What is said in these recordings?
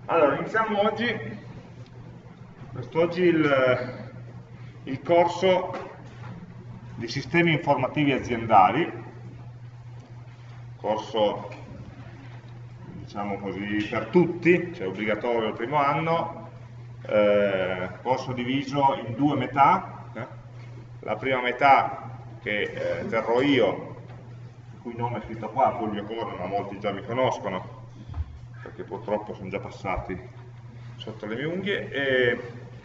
Allora, iniziamo oggi, quest'oggi il corso di sistemi informativi aziendali, corso diciamo così per tutti, cioè obbligatorio il primo anno, corso diviso in due metà. La prima metà che terrò io, il cui nome è scritto qua, Fulvio Corno, ma molti già mi conoscono, perché purtroppo sono già passati sotto le mie unghie, e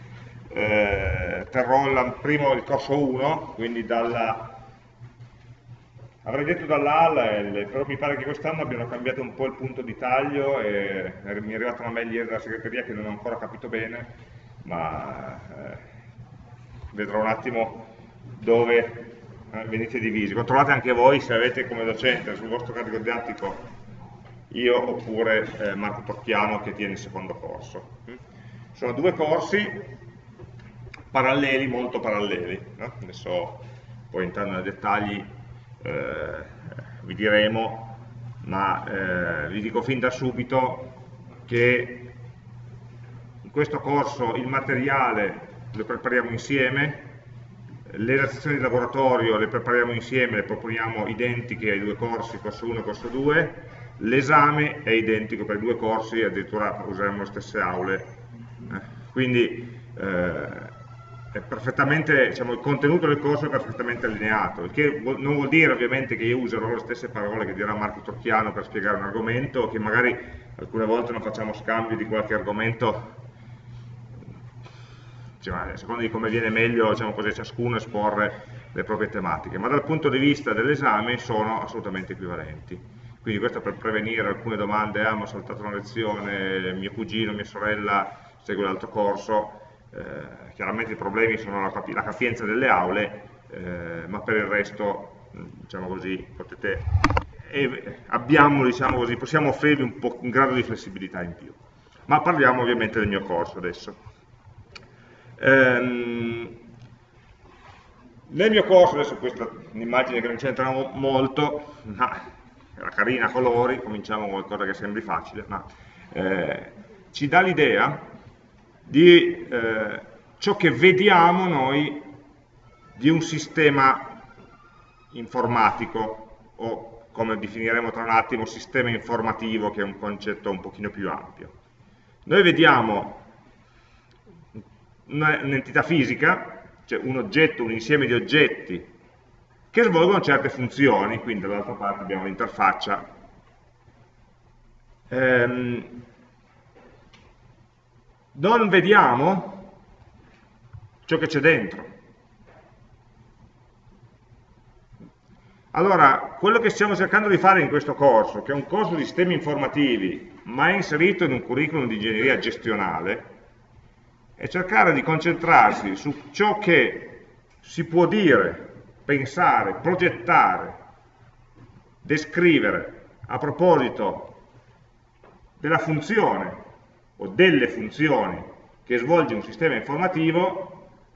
terrò il corso 1, quindi avrei detto dalla A alla L, però mi pare che quest'anno abbiano cambiato un po' il punto di taglio e mi è arrivata una mail ieri dalla segreteria che non ho ancora capito bene, ma vedrò un attimo dove venite divisi. Controllate anche voi se avete come docente sul vostro carico didattico io oppure Marco Torchiano che tiene il secondo corso. Sono due corsi paralleli, molto paralleli, no? Adesso poi entrando nei dettagli vi diremo, ma vi dico fin da subito che in questo corso il materiale lo prepariamo insieme, le esercitazioni di laboratorio le prepariamo insieme, le proponiamo identiche ai due corsi, corso 1 e corso 2, l'esame è identico per i due corsi, addirittura useremo le stesse aule. Quindi è perfettamente, diciamo, il contenuto del corso è perfettamente allineato, il che non vuol dire ovviamente che io userò le stesse parole che dirà Marco Torchiano per spiegare un argomento, o che magari alcune volte non facciamo scambio di qualche argomento, cioè, a seconda di come viene meglio, diciamo così, ciascuno esporre le proprie tematiche, ma dal punto di vista dell'esame sono assolutamente equivalenti. Quindi questo per prevenire alcune domande, ma ho saltato una lezione, mio cugino, mia sorella segue l'altro corso, chiaramente i problemi sono la capienza delle aule, ma per il resto, diciamo così, diciamo così, possiamo offrirvi un grado di flessibilità in più. Ma parliamo ovviamente del mio corso adesso. Nel mio corso, adesso questa è un'immagine che non c'entra molto, ma era carina a colori, cominciamo con qualcosa che sembri facile, ma ci dà l'idea di ciò che vediamo noi di un sistema informatico, o come definiremo tra un attimo, sistema informativo, che è un concetto un pochino più ampio. Noi vediamo un'entità fisica, cioè un oggetto, un insieme di oggetti che svolgono certe funzioni, quindi dall'altra parte abbiamo l'interfaccia. Non vediamo ciò che c'è dentro. Allora, quello che stiamo cercando di fare in questo corso, che è un corso di sistemi informativi, ma è inserito in un curriculum di ingegneria gestionale, è cercare di concentrarsi su ciò che si può dire, pensare, progettare, descrivere a proposito della funzione o delle funzioni che svolge un sistema informativo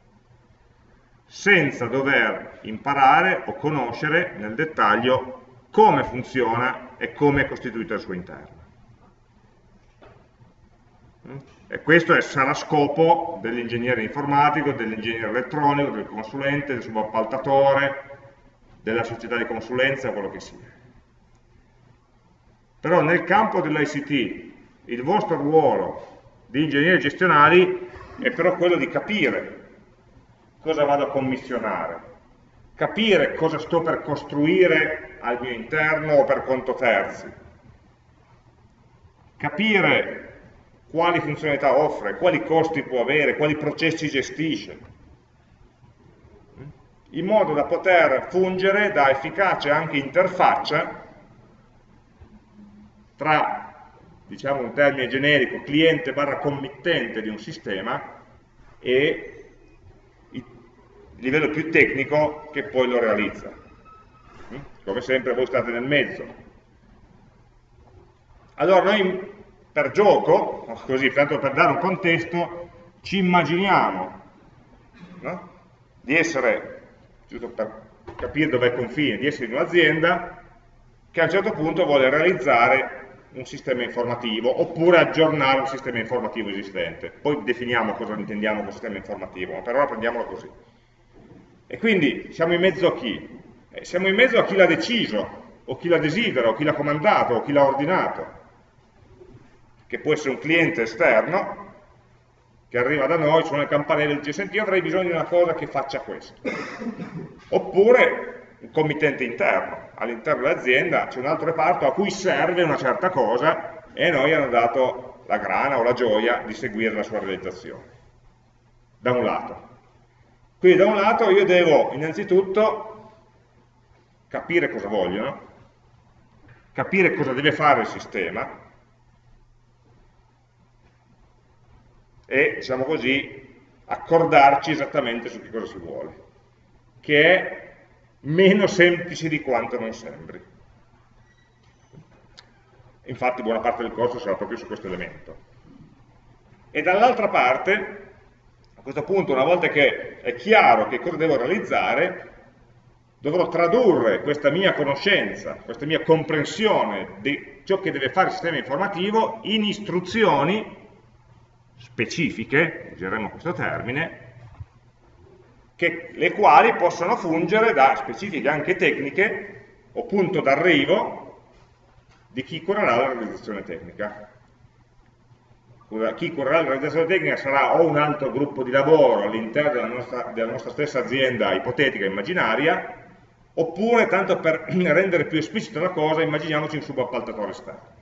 senza dover imparare o conoscere nel dettaglio come funziona e come è costituito al suo interno. E questo sarà scopo dell'ingegnere informatico, dell'ingegnere elettronico, del consulente, del subappaltatore, della società di consulenza, quello che sia. Però nel campo dell'ICT il vostro ruolo di ingegneri gestionali è però quello di capire cosa vado a commissionare, capire cosa sto per costruire al mio interno o per conto terzi, capire quali funzionalità offre, quali costi può avere, quali processi gestisce, in modo da poter fungere da efficace anche interfaccia tra, diciamo un termine generico, cliente barra committente di un sistema e il livello più tecnico che poi lo realizza. Come sempre voi state nel mezzo. Allora noi per gioco, così, tanto per dare un contesto, ci immaginiamo, no? Di essere, giusto per capire dov'è il confine, di essere in un'azienda che a un certo punto vuole realizzare un sistema informativo, oppure aggiornare un sistema informativo esistente. Poi definiamo cosa intendiamo con sistema informativo, ma per ora prendiamolo così. E quindi siamo in mezzo a chi? Siamo in mezzo a chi l'ha deciso, o chi la desidera, o chi l'ha comandato, o chi l'ha ordinato, che può essere un cliente esterno che arriva da noi, suona il campanello e dice: senti, io avrei bisogno di una cosa che faccia questo. Oppure un committente interno, all'interno dell'azienda c'è un altro reparto a cui serve una certa cosa e noi hanno dato la grana o la gioia di seguire la sua realizzazione, da un lato. Quindi da un lato io devo innanzitutto capire cosa vogliono, capire cosa deve fare il sistema e, diciamo così, accordarci esattamente su che cosa si vuole, che è meno semplice di quanto non sembri. Infatti buona parte del corso sarà proprio su questo elemento. E dall'altra parte, a questo punto, una volta che è chiaro che cosa devo realizzare, dovrò tradurre questa mia conoscenza, questa mia comprensione di ciò che deve fare il sistema informativo in istruzioni specifiche, useremo questo termine, le quali possono fungere da specifiche anche tecniche o punto d'arrivo di chi curerà la realizzazione tecnica. Chi curerà la realizzazione tecnica sarà o un altro gruppo di lavoro all'interno della nostra stessa azienda ipotetica, immaginaria, oppure, tanto per rendere più esplicita la cosa, immaginiamoci un subappaltatore esterno.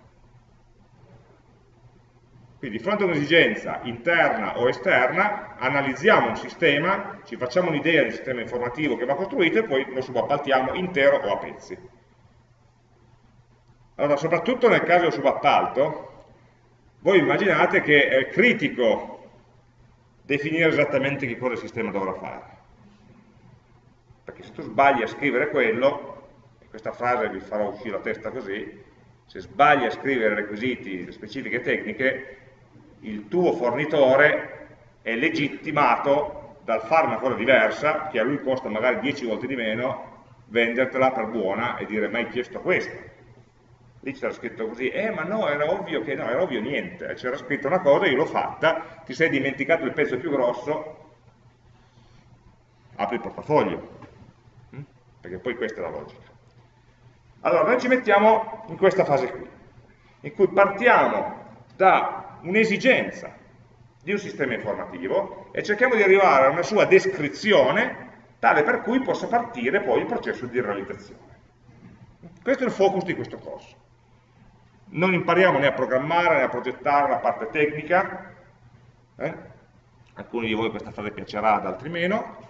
Quindi di fronte a un'esigenza interna o esterna, analizziamo un sistema, ci facciamo un'idea del sistema informativo che va costruito e poi lo subappaltiamo intero o a pezzi. Allora, soprattutto nel caso del subappalto, voi immaginate che è critico definire esattamente che cosa il sistema dovrà fare. Perché se tu sbagli a scrivere quello, e questa frase vi farà uscire la testa così, se sbagli a scrivere requisiti, specifiche tecniche, il tuo fornitore è legittimato dal fare una cosa diversa, che a lui costa magari 10 volte di meno, vendertela per buona e dire: ma hai chiesto questo? Lì c'era scritto così: ma no, era ovvio che no, era ovvio niente, c'era scritto una cosa, io l'ho fatta, ti sei dimenticato il pezzo più grosso, apri il portafoglio, perché poi questa è la logica. Allora, noi ci mettiamo in questa fase qui, in cui partiamo da un'esigenza di un sistema informativo e cerchiamo di arrivare a una sua descrizione tale per cui possa partire poi il processo di realizzazione. Questo è il focus di questo corso. Non impariamo né a programmare né a progettare la parte tecnica, alcuni di voi questa frase piacerà, ad altri meno,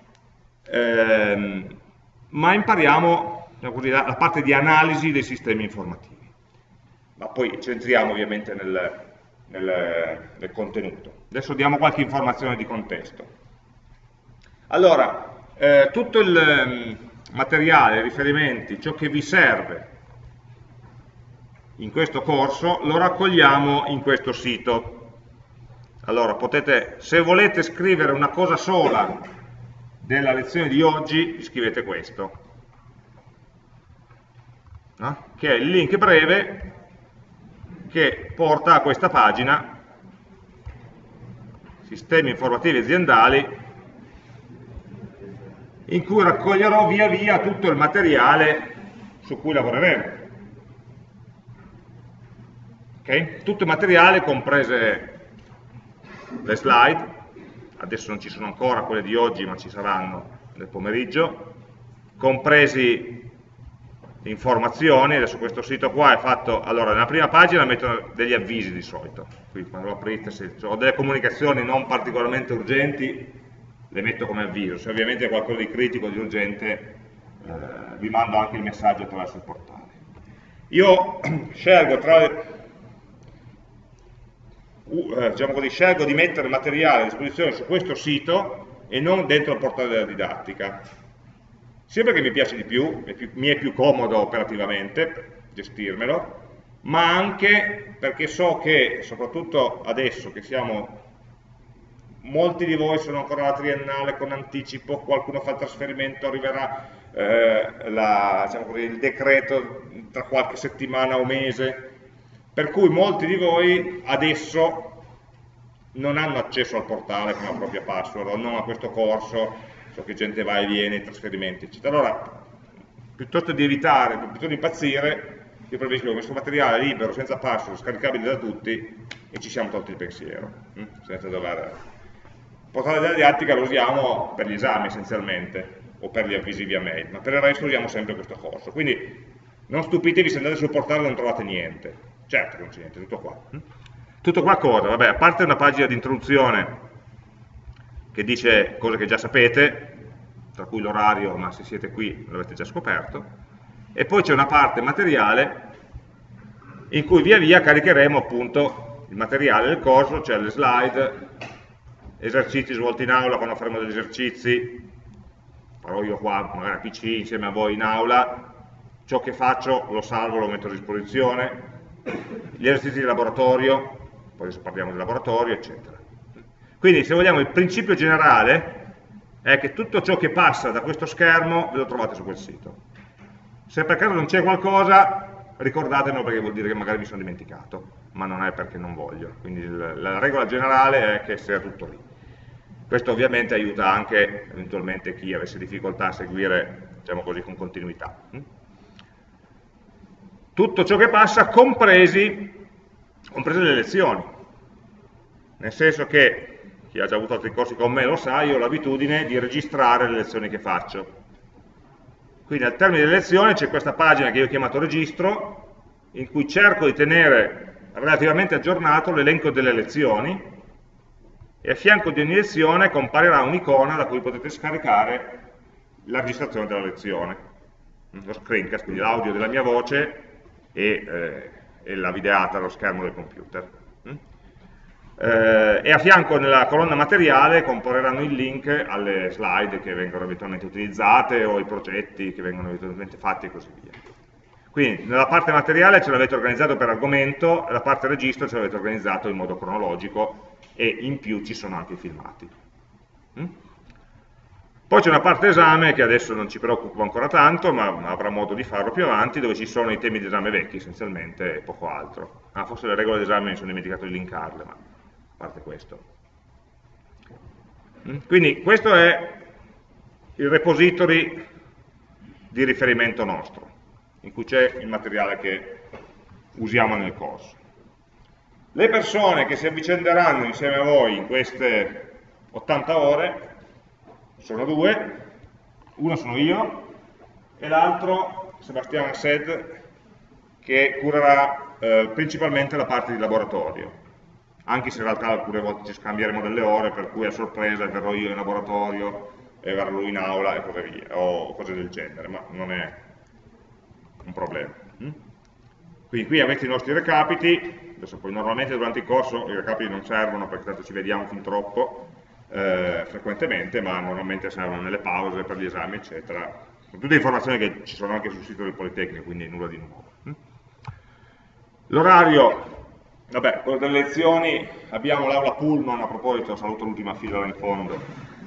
ma impariamo, diciamo così, la parte di analisi dei sistemi informativi. Ma poi ci entriamo ovviamente nel contenuto. Adesso diamo qualche informazione di contesto. Allora, tutto il materiale, i riferimenti, ciò che vi serve in questo corso lo raccogliamo in questo sito. Allora, potete, se volete scrivere una cosa sola della lezione di oggi, scrivete questo, no? Che è il link breve che porta a questa pagina, sistemi informativi aziendali, in cui raccoglierò via via tutto il materiale su cui lavoreremo. Okay? Tutto il materiale, comprese le slide, adesso non ci sono ancora quelle di oggi, ma ci saranno nel pomeriggio, compresi informazioni. Adesso questo sito qua è fatto, allora nella prima pagina mettono degli avvisi di solito, quindi quando lo aprite, se ho delle comunicazioni non particolarmente urgenti, le metto come avviso. Se ovviamente è qualcosa di critico, di urgente, vi mando anche il messaggio attraverso il portale. Io scelgo diciamo così, scelgo di mettere materiale a disposizione su questo sito e non dentro il portale della didattica, sia perché mi piace di più, mi è più comodo operativamente gestirmelo, ma anche perché so che, soprattutto adesso che siamo, molti di voi sono ancora alla triennale con anticipo, qualcuno fa il trasferimento, arriverà diciamo così, il decreto tra qualche settimana o mese, per cui molti di voi adesso non hanno accesso al portale con la propria password, o non a questo corso, so che gente va e viene, i trasferimenti, eccetera. Allora, piuttosto di evitare, piuttosto di impazzire, io preferisco questo materiale libero, senza password, scaricabile da tutti, e ci siamo tolti il pensiero, senza dover... Il portale della didattica lo usiamo per gli esami essenzialmente, o per gli avvisi via mail, ma per il resto usiamo sempre questo corso. Quindi non stupitevi se andate sul portale e non trovate niente. Certo che non c'è niente, tutto qua. Tutto qua cosa? Vabbè, a parte una pagina di introduzione che dice cose che già sapete, tra cui l'orario, ma se siete qui l'avete già scoperto, e poi c'è una parte materiale in cui via via caricheremo appunto il materiale del corso, cioè le slide, esercizi svolti in aula quando faremo degli esercizi, farò io qua magari a PC insieme a voi in aula, ciò che faccio lo salvo, lo metto a disposizione, gli esercizi di laboratorio, poi adesso parliamo del laboratorio, eccetera. Quindi se vogliamo il principio generale è che tutto ciò che passa da questo schermo ve lo trovate su quel sito. Se per caso non c'è qualcosa, ricordatemelo perché vuol dire che magari mi sono dimenticato, ma non è perché non voglio. Quindi la regola generale è che sia tutto lì. Questo ovviamente aiuta anche eventualmente chi avesse difficoltà a seguire, diciamo così, con continuità. Tutto ciò che passa, comprese le lezioni. Nel senso che, chi ha già avuto altri corsi con me lo sa, io ho l'abitudine di registrare le lezioni che faccio. Quindi al termine delle lezioni c'è questa pagina che io ho chiamato registro, in cui cerco di tenere relativamente aggiornato l'elenco delle lezioni, e a fianco di ogni lezione comparirà un'icona da cui potete scaricare la registrazione della lezione. Lo screencast, quindi l'audio della mia voce e la videata allo schermo del computer. E a fianco nella colonna materiale compariranno il link alle slide che vengono eventualmente utilizzate o ai progetti che vengono eventualmente fatti e così via. Quindi nella parte materiale ce l'avete organizzato per argomento, nella parte registro ce l'avete organizzato in modo cronologico e in più ci sono anche i filmati. Poi c'è una parte esame che adesso non ci preoccupa ancora tanto, ma avrà modo di farlo più avanti, dove ci sono i temi di esame vecchi essenzialmente e poco altro. Forse le regole d'esame mi sono dimenticato di linkarle, ma a parte questo. Quindi questo è il repository di riferimento nostro, in cui c'è il materiale che usiamo nel corso. Le persone che si avvicenderanno insieme a voi in queste 80 ore sono due, uno sono io e l'altro Sebastiano Sed, che curerà principalmente la parte di laboratorio, anche se in realtà alcune volte ci scambieremo delle ore, per cui a sorpresa verrò io in laboratorio e verrà lui in aula e così via, o cose del genere, ma non è un problema. Quindi qui avete i nostri recapiti, adesso poi normalmente durante il corso i recapiti non servono perché tanto ci vediamo fin troppo frequentemente, ma normalmente servono nelle pause per gli esami, eccetera. Sono tutte informazioni che ci sono anche sul sito del Politecnico, quindi nulla di nuovo. L'orario, vabbè, quello delle lezioni, abbiamo l'aula Pullman, a proposito, saluto l'ultima fila là in fondo,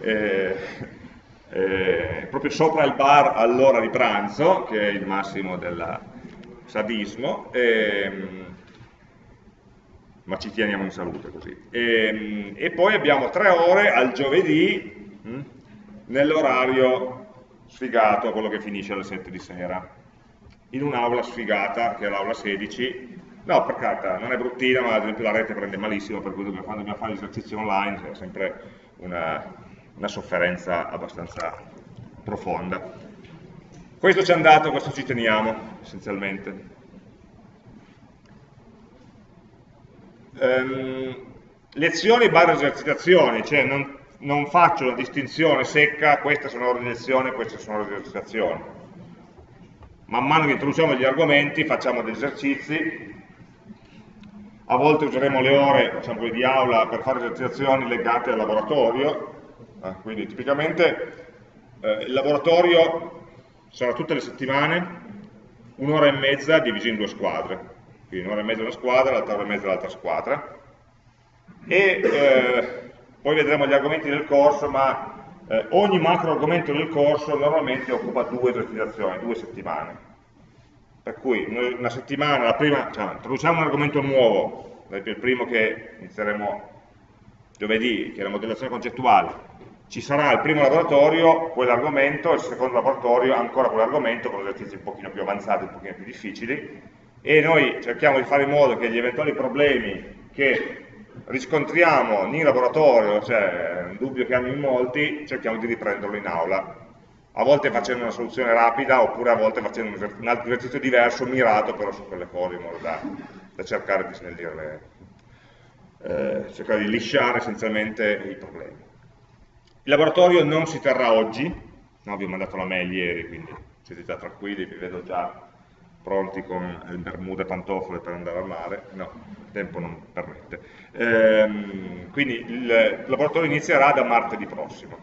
proprio sopra il bar all'ora di pranzo, che è il massimo del sadismo, ma ci teniamo in salute così. E poi abbiamo 3 ore al giovedì nell'orario sfigato, quello che finisce alle 7 di sera, in un'aula sfigata, che è l'aula 16. No, per carità, non è bruttina, ma ad esempio la rete prende malissimo, per cui quando dobbiamo fare gli esercizi online c'è sempre una sofferenza abbastanza profonda. Questo ci è andato, questo ci teniamo, essenzialmente. Lezioni barra esercitazioni, cioè non faccio una distinzione secca, queste sono ore di lezione, queste sono ore di esercitazione. Man mano che introduciamo gli argomenti facciamo degli esercizi, a volte useremo le ore, facciamo quelli di aula, per fare esercitazioni legate al laboratorio, quindi tipicamente il laboratorio sarà tutte le settimane, 1 ora e mezza divisa in 2 squadre, quindi 1 ora e mezza una squadra, l'altra ora e mezza l'altra squadra, e poi vedremo gli argomenti del corso, ma ogni macro argomento del corso normalmente occupa 2 esercitazioni, 2 settimane. Per cui noi una settimana, la prima, cioè, introduciamo un argomento nuovo, ad esempio il primo che inizieremo giovedì, che è la modellazione concettuale, ci sarà il primo laboratorio, quell'argomento, il secondo laboratorio, ancora quell'argomento, con esercizi un pochino più avanzati, un pochino più difficili, e noi cerchiamo di fare in modo che gli eventuali problemi che riscontriamo in laboratorio, cioè un dubbio che hanno in molti, cerchiamo di riprenderlo in aula, a volte facendo una soluzione rapida, oppure a volte facendo un altro esercizio diverso, mirato però su quelle cose, in modo da cercare di snellirle, cercare di lisciare essenzialmente i problemi. Il laboratorio non si terrà oggi, no, vi ho mandato la mail ieri, quindi siete già tranquilli, vi vedo già pronti con il bermuda e pantofole per andare al mare, no, il tempo non permette. Quindi il laboratorio inizierà da martedì prossimo.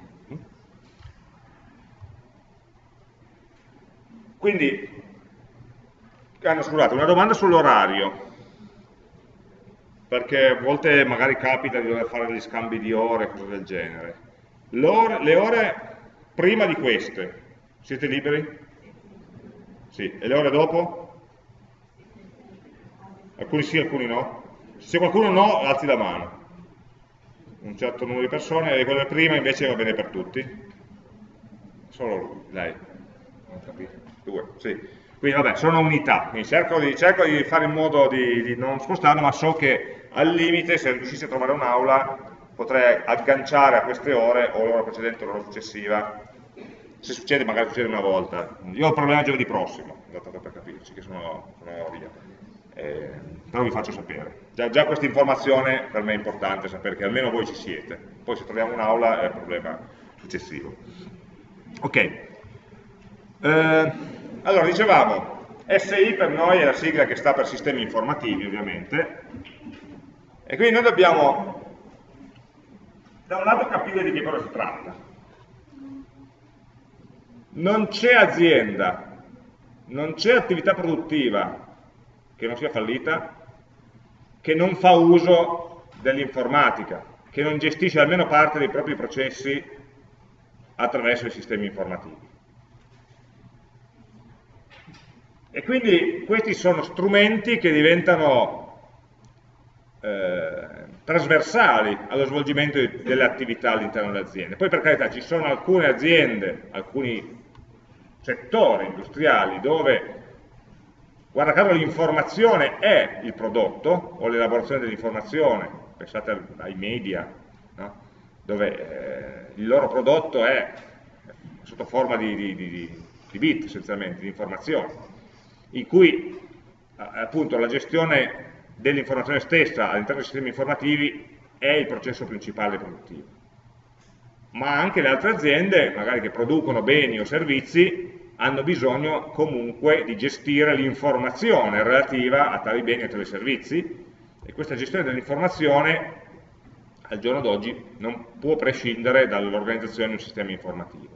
Quindi, scusate, una domanda sull'orario, perché a volte magari capita di dover fare degli scambi di ore, cose del genere. Le ore prima di queste, siete liberi? Sì. E le ore dopo? Alcuni sì, alcuni no? Se qualcuno no, alzi la mano. Un certo numero di persone, e quelle prima invece va bene per tutti? Solo lui, lei. Non capito. Due, sì. Quindi vabbè, sono unità, quindi cerco di fare in modo di non spostarlo, ma so che al limite, se riuscissi a trovare un'aula, potrei agganciare a queste ore, o l'ora precedente o l'ora successiva. Se succede, magari succede una volta. Io ho il problema giovedì prossimo, tanto per capirci, che sono via. Però vi faccio sapere. Già questa informazione per me è importante, sapere che almeno voi ci siete. Poi se troviamo un'aula è il problema successivo. Ok. Allora, dicevamo, SI per noi è la sigla che sta per sistemi informativi, ovviamente, e quindi noi dobbiamo, da un lato, capire di che cosa si tratta. Non c'è azienda, non c'è attività produttiva che non sia fallita, che non fa uso dell'informatica, che non gestisce almeno parte dei propri processi attraverso i sistemi informativi. E quindi questi sono strumenti che diventano trasversali allo svolgimento delle attività all'interno delle aziende. Poi per carità ci sono alcune aziende, alcuni settori industriali dove, guarda caso, l'informazione è il prodotto, o l'elaborazione dell'informazione, pensate ai media, no? Dove il loro prodotto è sotto forma di bit essenzialmente, di informazione, in cui appunto la gestione dell'informazione stessa all'interno dei sistemi informativi è il processo principale produttivo. Ma anche le altre aziende, magari che producono beni o servizi, hanno bisogno comunque di gestire l'informazione relativa a tali beni e a tali servizi, e questa gestione dell'informazione al giorno d'oggi non può prescindere dall'organizzazione di un sistema informativo.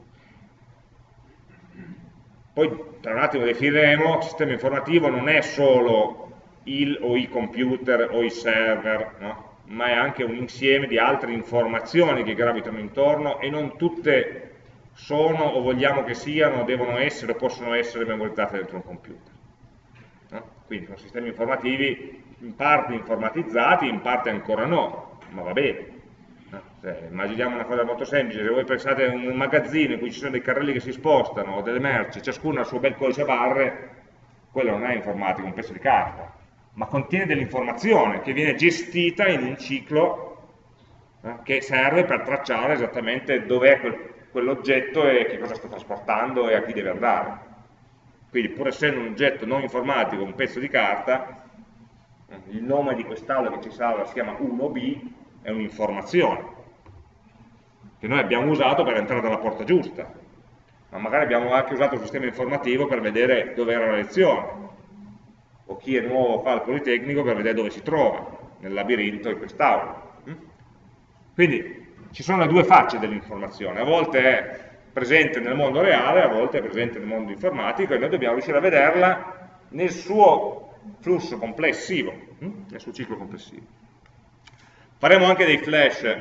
Poi tra un attimo definiremo, il sistema informativo non è solo il o i computer o i server, no? Ma è anche un insieme di altre informazioni che gravitano intorno, e non tutte sono o vogliamo che siano, devono essere o possono essere memorizzate dentro un computer. No? Quindi sono sistemi informativi in parte informatizzati, in parte ancora no, ma va bene. Immaginiamo una cosa molto semplice: se voi pensate a un magazzino in cui ci sono dei carrelli che si spostano, o delle merci, ciascuno ha il suo bel codice a barre, quello non è informatico, è un pezzo di carta, ma contiene dell'informazione che viene gestita in un ciclo che serve per tracciare esattamente dov'è quell'oggetto e che cosa sta trasportando e a chi deve andare. Quindi, pur essendo un oggetto non informatico, un pezzo di carta, il nome di quest'aula che ci salva si chiama 1B, è un'informazione che noi abbiamo usato per entrare dalla porta giusta, ma magari abbiamo anche usato il sistema informativo per vedere dove era la lezione, o chi è nuovo fa il Politecnico per vedere dove si trova, nel labirinto in quest'aula. Quindi ci sono le due facce dell'informazione: a volte è presente nel mondo reale, a volte è presente nel mondo informatico, e noi dobbiamo riuscire a vederla nel suo flusso complessivo, nel suo ciclo complessivo. Faremo anche dei flash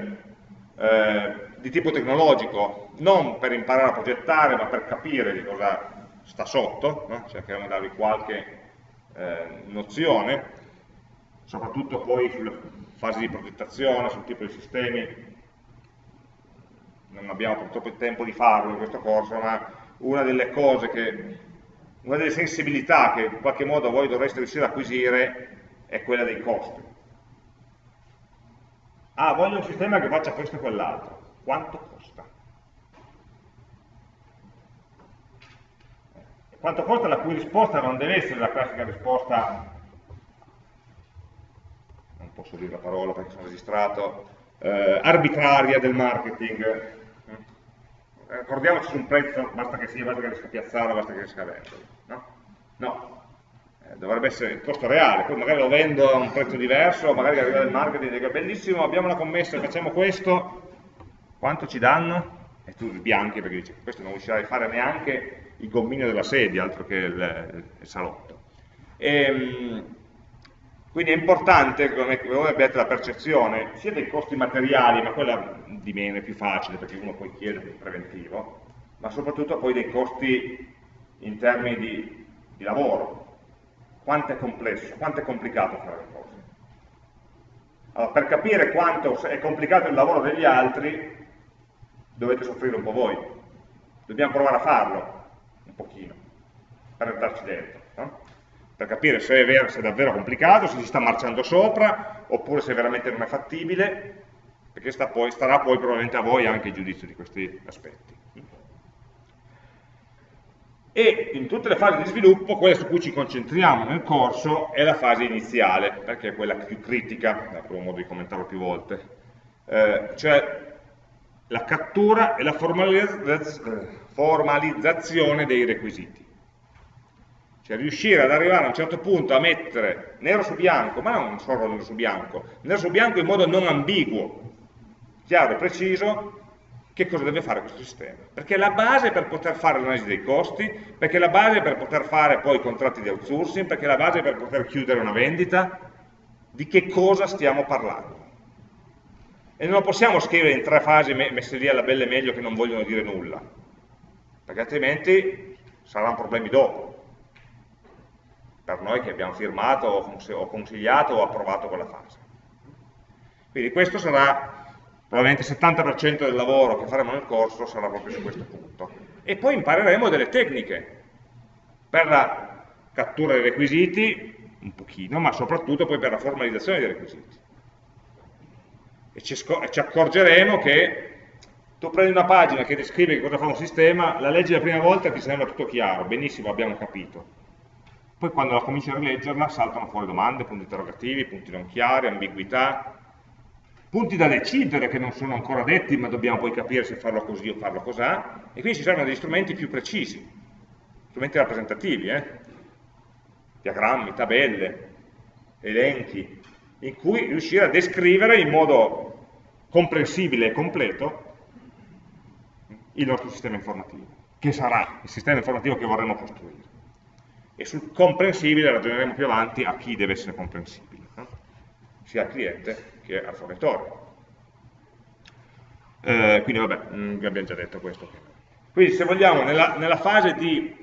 di tipo tecnologico, non per imparare a progettare, ma per capire di cosa sta sotto, no? Cercheremo di darvi qualche nozione, soprattutto poi sulle fasi di progettazione, sul tipo di sistemi. Non abbiamo purtroppo il tempo di farlo in questo corso, ma una delle cose una delle sensibilità che in qualche modo voi dovreste riuscire ad acquisire è quella dei costi. Ah, voglio un sistema che faccia questo e quell'altro. Quanto costa? E quanto costa la cui risposta non deve essere la classica risposta, non posso dire la parola perché sono registrato, arbitraria del marketing. Accordiamoci su un prezzo, basta che riesca a piazzarlo, basta che riesca a venderlo. No? No. Dovrebbe essere il costo reale, poi magari lo vendo a un prezzo diverso, magari arriva del marketing e dico bellissimo, abbiamo una commessa, facciamo questo, quanto ci danno? E tu sbianchi perché dici questo non riuscirai a fare neanche il gommino della sedia, altro che il salotto. Quindi è importante, come voi abbiate la percezione, sia dei costi materiali, ma quella di meno è più facile perché uno poi chiede il preventivo, ma soprattutto poi dei costi in termini di lavoro. Quanto è complesso, quanto è complicato fare le cose. Allora, per capire quanto è complicato il lavoro degli altri, dovete soffrire un po' voi. Dobbiamo provare a farlo, un pochino, per entrarci dentro, no? Per capire se è vero, se è davvero complicato, se si sta marciando sopra, oppure se veramente non è fattibile, perché starà poi probabilmente a voi anche il giudizio di questi aspetti. E in tutte le fasi di sviluppo, quella su cui ci concentriamo nel corso è la fase iniziale, perché è quella più critica, avrò modo di commentarlo più volte, cioè la cattura e la formalizzazione dei requisiti. Cioè riuscire ad arrivare a un certo punto a mettere nero su bianco, ma non solo nero su bianco in modo non ambiguo, chiaro e preciso, che cosa deve fare questo sistema. Perché è la base per poter fare l'analisi dei costi, perché è la base per poter fare poi i contratti di outsourcing, perché è la base per poter chiudere una vendita, di che cosa stiamo parlando. E non lo possiamo scrivere in 3 fasi messe lì alla belle meglio che non vogliono dire nulla, perché altrimenti saranno problemi dopo, per noi che abbiamo firmato o consigliato o approvato quella fase. Quindi questo sarà probabilmente il 70% del lavoro che faremo nel corso sarà proprio su questo punto. E poi impareremo delle tecniche per la cattura dei requisiti, un pochino, ma soprattutto poi per la formalizzazione dei requisiti. E ci accorgeremo che tu prendi una pagina che descrive che cosa fa un sistema, la leggi la prima volta e ti sembra tutto chiaro, benissimo, abbiamo capito. Poi quando la cominci a rileggerla saltano fuori domande, punti interrogativi, punti non chiari, ambiguità, punti da decidere che non sono ancora detti, ma dobbiamo poi capire se farlo così o farlo cos'ha, e quindi ci servono degli strumenti più precisi, strumenti rappresentativi, diagrammi, tabelle, elenchi, in cui riuscire a descrivere in modo comprensibile e completo il nostro sistema informativo, che sarà il sistema informativo che vorremmo costruire. E sul comprensibile ragioneremo più avanti a chi deve essere comprensibile, no? Sia al cliente che al fornitore. Quindi vabbè, vi abbiamo già detto questo. Quindi se vogliamo, nella fase di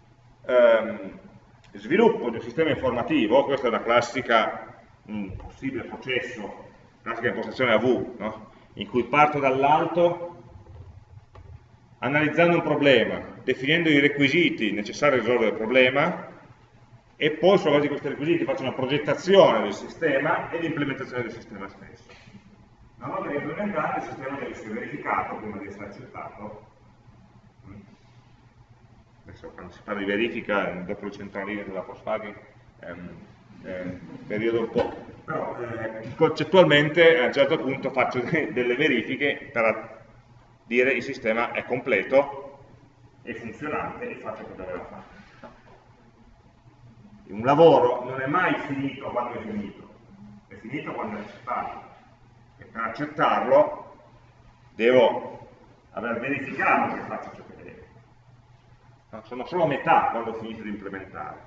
sviluppo di un sistema informativo, questa è una classica possibile processo, classica impostazione AV, no? In cui parto dall'alto analizzando un problema, definendo i requisiti necessari a risolvere il problema, e poi sulla base di questi requisiti faccio una progettazione del sistema e l'implementazione del sistema stesso. Una volta che è implementato, il sistema deve essere verificato prima di essere accettato. Adesso quando si parla di verifica, dopo le centraline della Volkswagen, periodo un po'. Però concettualmente a un certo punto faccio delle verifiche per dire il sistema è completo, è funzionante e faccio quello che doveva fare. Un lavoro non è mai finito quando è finito quando è accettato. E per accettarlo devo aver verificato che faccio ciò che devo. No, sono solo a metà quando ho finito di implementare.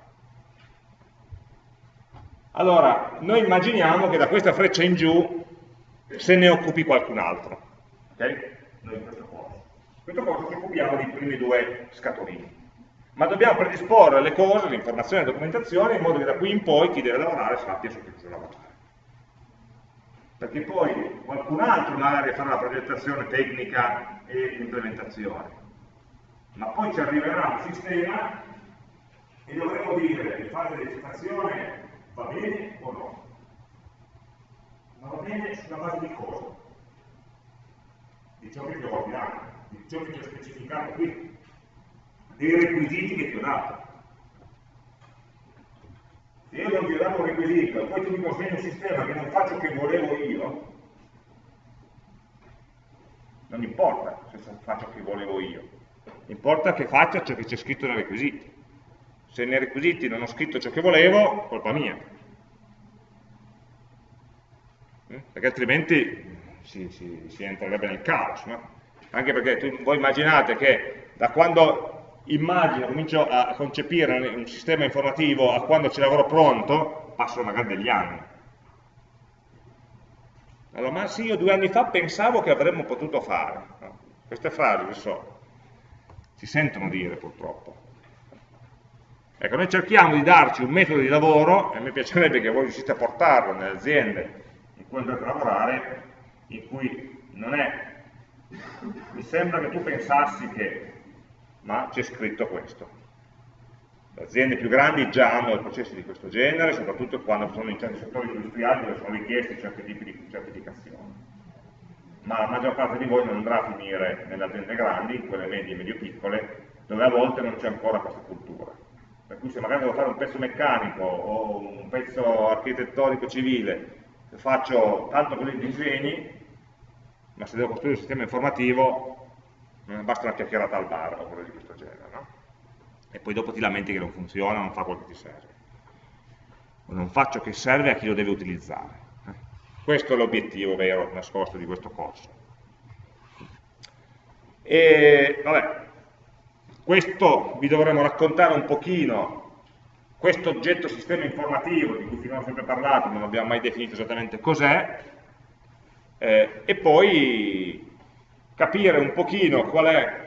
Allora, noi immaginiamo che da questa freccia in giù se ne occupi qualcun altro. Okay? Noi in questo corso. In questo corso ci occupiamo dei primi 2 scatolini. ma dobbiamo predisporre le cose, le informazioni, le documentazioni, in modo che da qui in poi chi deve lavorare sappia su che cosa lavorare. Perché poi qualcun altro magari farà la progettazione tecnica e l'implementazione, ma poi ci arriverà un sistema e dovremo dire che fare dell'educazione va bene o no. Ma va bene sulla base di cosa? Di ciò che ti ho ordinato, di ciò che ti ho specificato qui, dei requisiti che ti ho dato. Se io non ti ho dato un requisito e poi tu mi consegni un sistema che non fa ciò che volevo io, non importa se fa ciò che volevo io, importa che faccia ciò che c'è scritto nei requisiti. Se nei requisiti non ho scritto ciò che volevo, colpa mia. Perché altrimenti si entrerebbe nel caos, no? Anche perché voi immaginate che da quando comincio a concepire un sistema informativo a quando ce l'avrò pronto, passano magari degli anni. Allora, ma sì, io 2 anni fa pensavo che avremmo potuto fare. No? Queste frasi, si sentono dire purtroppo. Ecco, noi cerchiamo di darci un metodo di lavoro, e a me piacerebbe che voi riuscite a portarlo nelle aziende in cui andate a lavorare, in cui non è, mi sembra che tu pensassi che, ma c'è scritto questo. Le aziende più grandi già hanno dei processi di questo genere, soprattutto quando sono in certi settori industriali dove sono richiesti certi tipi di certificazioni. Ma la maggior parte di voi non andrà a finire nelle aziende grandi, in quelle medie e medio-piccole, dove a volte non c'è ancora questa cultura. Per cui se magari devo fare un pezzo meccanico o un pezzo architettonico civile, faccio tanto con i disegni, ma se devo costruire un sistema informativo non basta una chiacchierata al bar o cose di questo genere, no? E poi dopo ti lamenti che non funziona, non fa quello che ti serve. O non fa ciò che serve a chi lo deve utilizzare. Questo è l'obiettivo vero nascosto di questo corso. E vabbè, questo vi dovremo raccontare un pochino, questo oggetto sistema informativo di cui finora ho sempre parlato, non abbiamo mai definito esattamente cos'è, e poi capire un pochino qual è.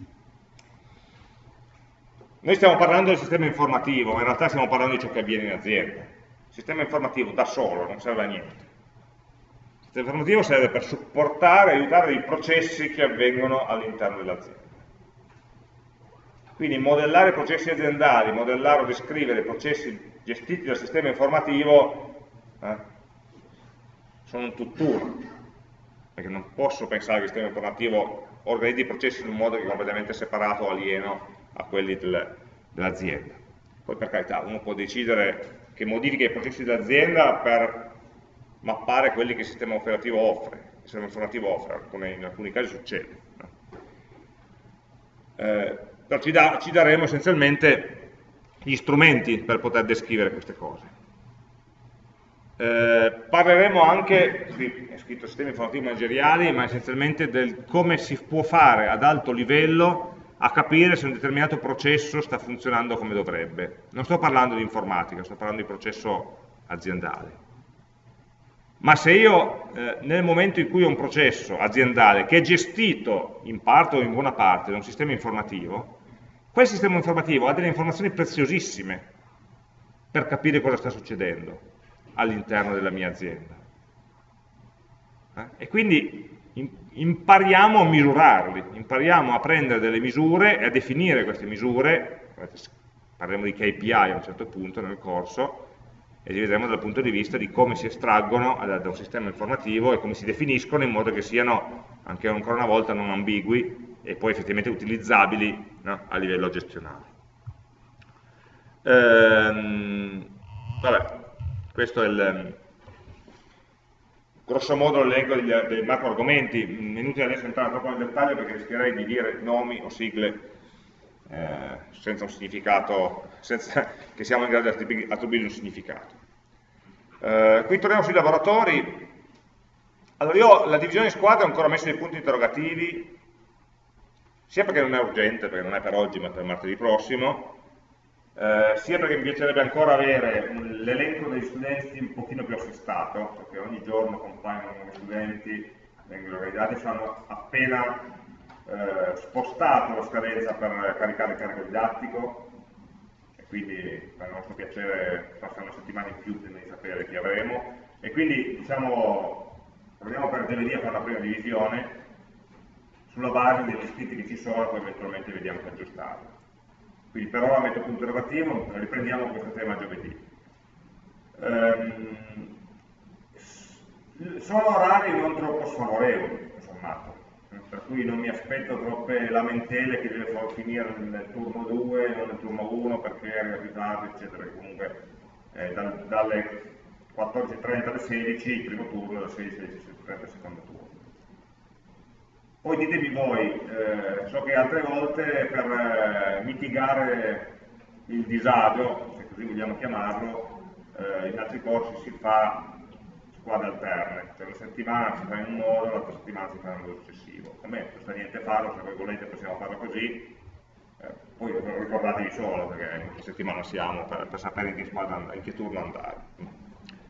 Noi stiamo parlando del sistema informativo, ma in realtà stiamo parlando di ciò che avviene in azienda. Il sistema informativo da solo non serve a niente. Il sistema informativo serve per supportare e aiutare i processi che avvengono all'interno dell'azienda. Quindi modellare i processi aziendali, modellare o descrivere i processi gestiti dal sistema informativo sono un tutt'uno, perché non posso pensare che il sistema informativo organizzi i processi in un modo che è completamente separato o alieno a quelli dell'azienda. Poi per carità, uno può decidere che modifica i processi dell'azienda per mappare quelli che il sistema operativo offre, il sistema informativo offre, in alcuni casi succede. No? Però ci daremo essenzialmente gli strumenti per poter descrivere queste cose. Parleremo anche, qui è scritto sistemi informativi manageriali, ma essenzialmente del come si può fare ad alto livello a capire se un determinato processo sta funzionando come dovrebbe. Non sto parlando di informatica, sto parlando di processo aziendale. Ma se io, nel momento in cui ho un processo aziendale che è gestito in parte o in buona parte da un sistema informativo, quel sistema informativo ha delle informazioni preziosissime per capire cosa sta succedendo all'interno della mia azienda. E quindi impariamo a misurarli, impariamo a prendere delle misure e a definire queste misure, parleremo di KPI a un certo punto nel corso, e li vedremo dal punto di vista di come si estraggono da un sistema informativo e come si definiscono in modo che siano, anche ancora una volta, non ambigui e poi effettivamente utilizzabili, no, a livello gestionale. Vabbè, questo è grosso modo l'elenco dei macro argomenti. È inutile adesso entrare troppo nel dettaglio perché rischierei di dire nomi o sigle senza un significato, senza che siamo in grado di attribuire un significato. Qui torniamo sui lavoratori. Allora, io la divisione in squadra ho ancora messo dei punti interrogativi, sia perché non è urgente, perché non è per oggi ma per martedì prossimo, sia perché mi piacerebbe ancora avere l'elenco degli studenti un pochino più assestato, perché ogni giorno compaiono nuovi studenti, vengono organizzati, saranno appena spostato la scadenza per caricare il carico didattico, e quindi per il nostro piacere passa una settimana in più prima di sapere chi avremo, e quindi diciamo proviamo per giovedì a fare la prima divisione sulla base degli iscritti che ci sono, e poi eventualmente vediamo che aggiustarlo. Quindi per ora metto punto interrogativo, riprendiamo questo tema giovedì. Sono orari non troppo sfavorevoli, sommato, per cui non mi aspetto troppe lamentele che deve finire nel turno 2 non nel turno 1 perché è ritardo, eccetera. Comunque dalle 14.30 alle 16 il primo turno, dalle 16 alle 16.30 il secondo turno. Poi ditemi voi, so che altre volte per mitigare il disagio, se così vogliamo chiamarlo, in altri corsi si fa squadre alterne, cioè una settimana si fa in un modo, l'altra settimana si fa in un modo successivo. A me non costa niente farlo, se voi volete possiamo farlo così, poi ricordatevi solo perché in che settimana siamo per sapere in che turno andare.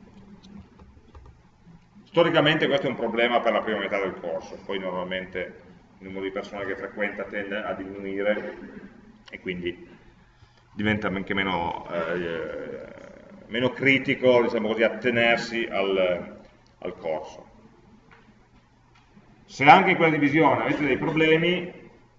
Storicamente questo è un problema per la prima metà del corso, poi normalmente il numero di persone che frequenta tende a diminuire e quindi diventa anche meno critico, diciamo così, attenersi al corso. Se anche in quella divisione avete dei problemi,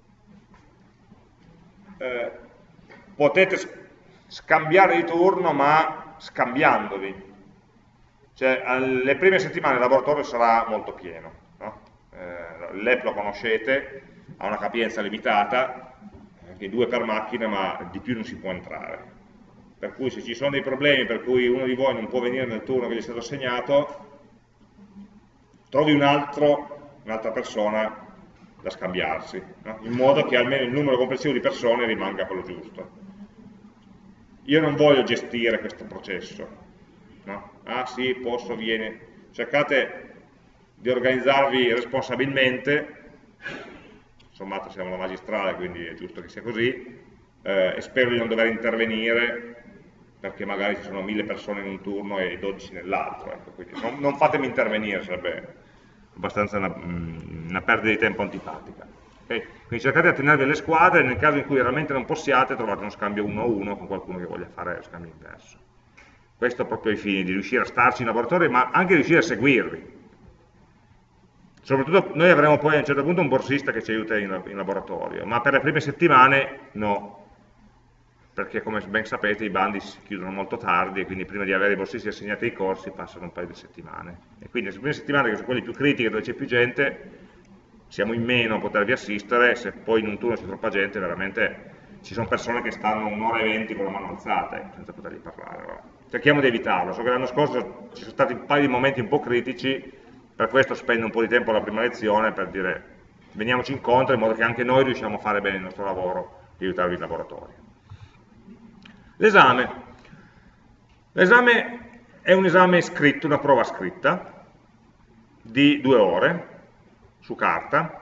potete scambiare di turno, ma scambiandovi. Cioè, alle prime settimane il laboratorio sarà molto pieno, no? L'EP lo conoscete, ha una capienza limitata, anche 2 per macchina, ma di più non si può entrare. Per cui se ci sono dei problemi per cui uno di voi non può venire nel turno che gli è stato assegnato, trovi un'altra persona da scambiarsi, no? In modo che almeno il numero complessivo di persone rimanga quello giusto. Io non voglio gestire questo processo. No? Ah sì, posso, vieni. Cercate di organizzarvi responsabilmente, insomma siamo una magistrale quindi è giusto che sia così, e spero di non dover intervenire perché magari ci sono 1000 persone in un turno e 12 nell'altro, ecco, quindi non fatemi intervenire, sarebbe abbastanza una perdita di tempo antipatica. Okay? Quindi cercate di attenervi alle squadre, nel caso in cui veramente non possiate trovate uno scambio 1-1 con qualcuno che voglia fare lo scambio inverso. Questo proprio ai fini di riuscire a starci in laboratorio, ma anche riuscire a seguirvi. Soprattutto noi avremo poi a un certo punto un borsista che ci aiuta in laboratorio, ma per le prime settimane no, perché come ben sapete i bandi si chiudono molto tardi e quindi prima di avere i borsisti assegnati ai corsi passano un paio di settimane. E quindi le prime settimane, che sono quelle più critiche dove c'è più gente, siamo in meno a potervi assistere, se poi in un turno c'è troppa gente veramente ci sono persone che stanno un'ora e 20 con la mano alzata senza potergli parlare. Allora, cerchiamo di evitarlo. So che l'anno scorso ci sono stati un paio di momenti un po' critici, per questo spendo un po' di tempo alla prima lezione per dire veniamoci incontro in modo che anche noi riusciamo a fare bene il nostro lavoro di aiutarvi in laboratorio. L'esame. L'esame è un esame scritto, una prova scritta di 2 ore su carta,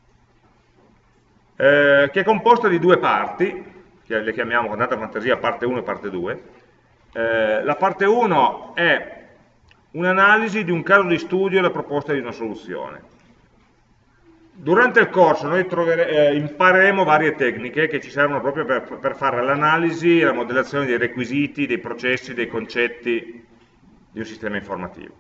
che è composta di 2 parti, che le chiamiamo con tanta fantasia parte 1 e parte 2. La parte 1 è un'analisi di un caso di studio e la proposta di una soluzione. Durante il corso noi impareremo varie tecniche che ci servono proprio per fare l'analisi e la modellazione dei requisiti, dei processi, dei concetti di un sistema informativo.